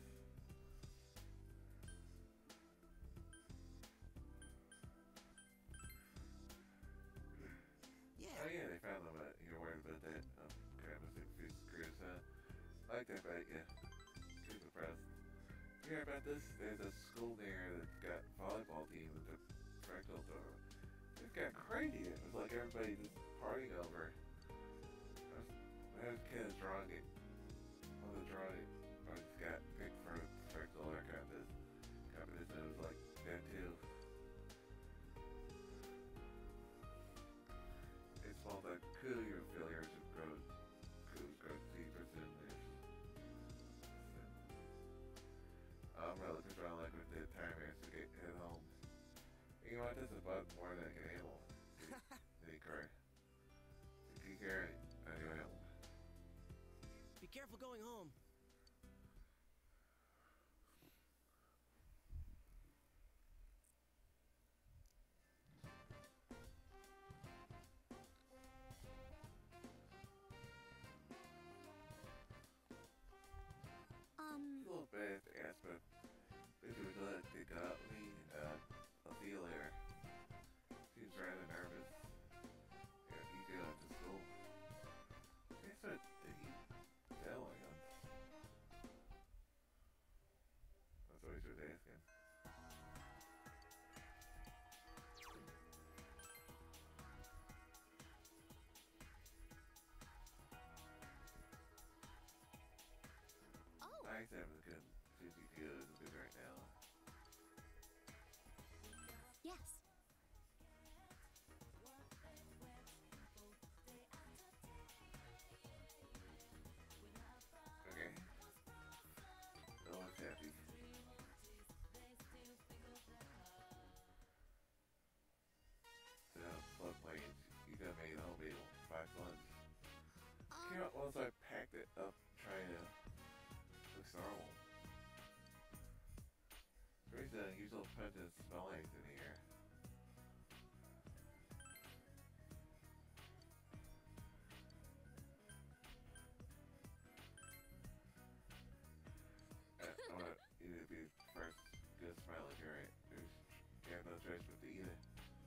yeah. Oh yeah, they found them. Uh, you're worried about that? Um, kind of a screws, huh? I like that about you. Super impressed. You hear about this? There's a school there that's got volleyball team with the fractal door. It's got crazy. It was like everybody just partying over. I was, I was kind of drawing it. On the drawing, I just got picked for a fractal art contest. Competition. It was like that too. Cool, your failure to grow, cool, grow deeper than this. I'm really controlling like with the timers to get hit home. You know what? This is about more than I can handle. Hey, Corey. Keep carrying. I do help. Be careful going home. Um, A little bad to ask, but basically glad they got me. Uh, I'll see you later. Seems rather nervous. Yeah, you go to school. Guess what did he tell him? That's what he was asking. oh, Nice having a good C C Q is good right now. yes. Okay. No one's happy. So, flood planes, you got made a whole meal, five floods. Um, You know, once I packed it up, trying to look normal. There's an unusual pungent smellings in here. Uh, I want you to be the first good smiling here. There's you have no choice but to eat it.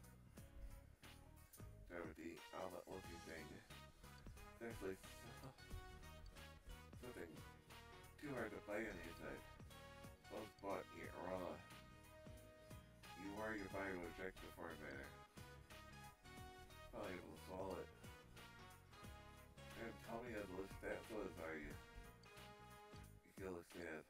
So with the omelet looking thing, it's actually so- something too hard to bite on the inside. Both bought it raw. You worry your body will reject the foreign matter. Probably able to swallow it. And tell me how delicious that was, are you? You feel like sad.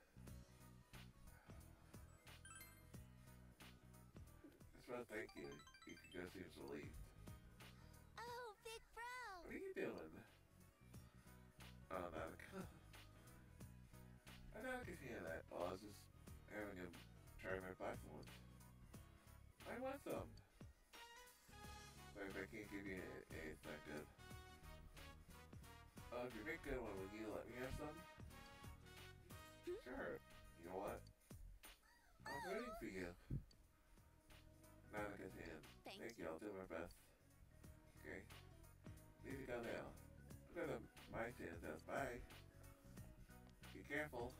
Just want to thank you. You can go seems relieved. oh, big bro. What are you doing? Oh, Nautica. I know I can hear that. Oh, I was just having him try my platform. I want some. But if I can't give you it, it's not good. Oh, if you make good one, will you let me have some? Sure. You know what? I'm rooting for you. Nautica's hand. Thank Thank you. you. I'll do my best. Okay. Need to go now. Look at them. My chance. That's bye. Be careful.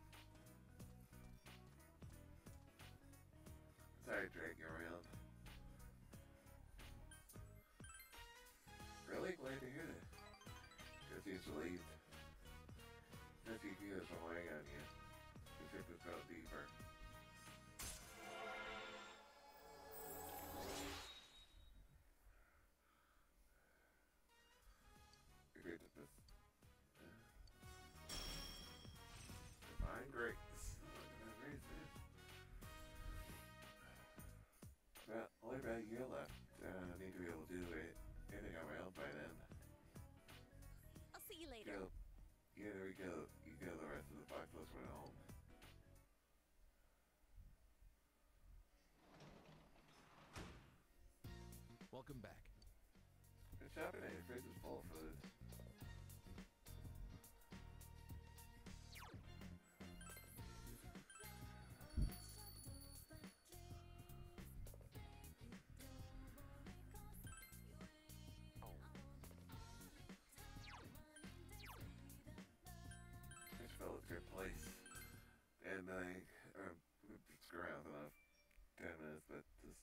Sorry to drag you around. Really glad to hear that. Guess he's relieved. Guess he feels relying on you. His hip has gone deeper. Agreed with this. Divine grace. Divine grace is. Well, only about a year left. Uh, I need to be able to do it. Anything on my own by then. I'll see you later. Go. Yeah, there we go. You go the rest of the box. Let's run home. Welcome back. Good shopping at your fridge is full of food. This fella's a good place. And I, uh, screw around for enough ten minutes, but just.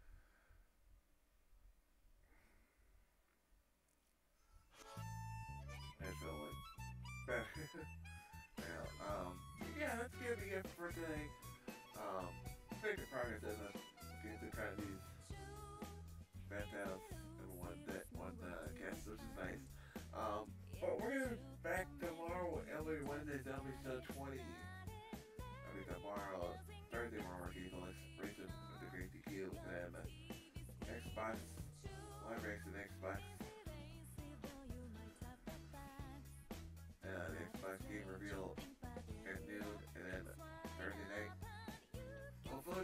I feel like better. Yeah, um, yeah, that's gonna be it for today. Um, making progress in the getting to kind of these bathhouse in one day, one uh, guest, which is nice. Um, but we're gonna be back tomorrow every Wednesday, Zombie Show twenty. I mean tomorrow, Thursday, we're working on exploration with the Great D Q and uh, Xbox, live reaction Xbox.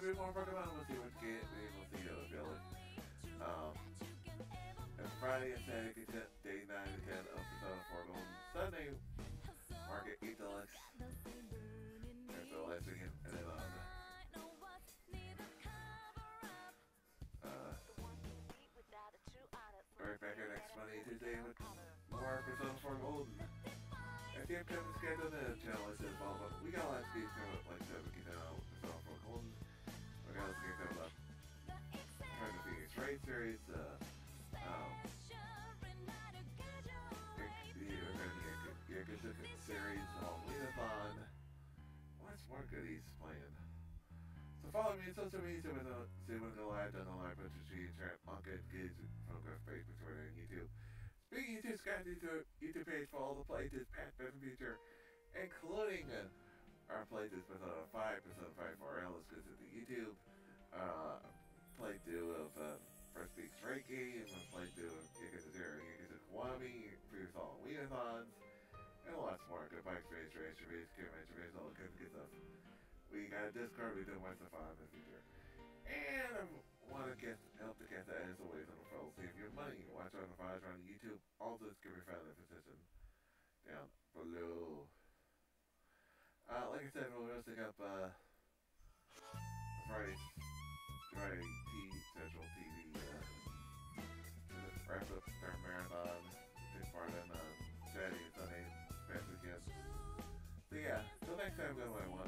bit more Pokemon. We'll see what get. Maybe we'll see how we feel it. Um, and Friday and Saturday, day nine to ten of Persona four Golden. Sunday, Market eight Deluxe. That's the last weekend. And then on uh, right back here next Monday, Tuesday with more Persona four Golden. At the upcoming schedule on the channel, it says, well, but we got a lot of games coming up, like seven get out, Persona four Golden. We got a lot of games coming up. Trying to Phoenix Raid series, uh, um, Yakuza series, Halloween-a-thon. What's more goodies planned? So follow me on social media, see when go live, done the live, but to see internet, manga, kids, photograph, Facebook, Twitter, and YouTube. Speaking of YouTube, subscribe to the YouTube page for all the playlists, past, present, future, including uh, our playlist with uh, five percent five four L is good to the YouTube. Uh, playthrough of uh, First Beat Straight Game, a playthrough of Yakuza Zero, Yakuza Kiwami, previous Halloween-a-thons, and lots more. Goodbye, Experience, Race, Race, Race, Race, all kinds of good stuff. We got a Discord, we do more stuff on in the future. And I want to get help to get that as always on the phone. Save your money. Watch on the files on YouTube. All this can be found in the position down below. Uh, like I said, we're roasting up uh, Friday, Friday T Central T V. Uh, wrap up our marathon. Take part in uh, Saturday and Sunday past weekend. So yeah, till next time, go to my one.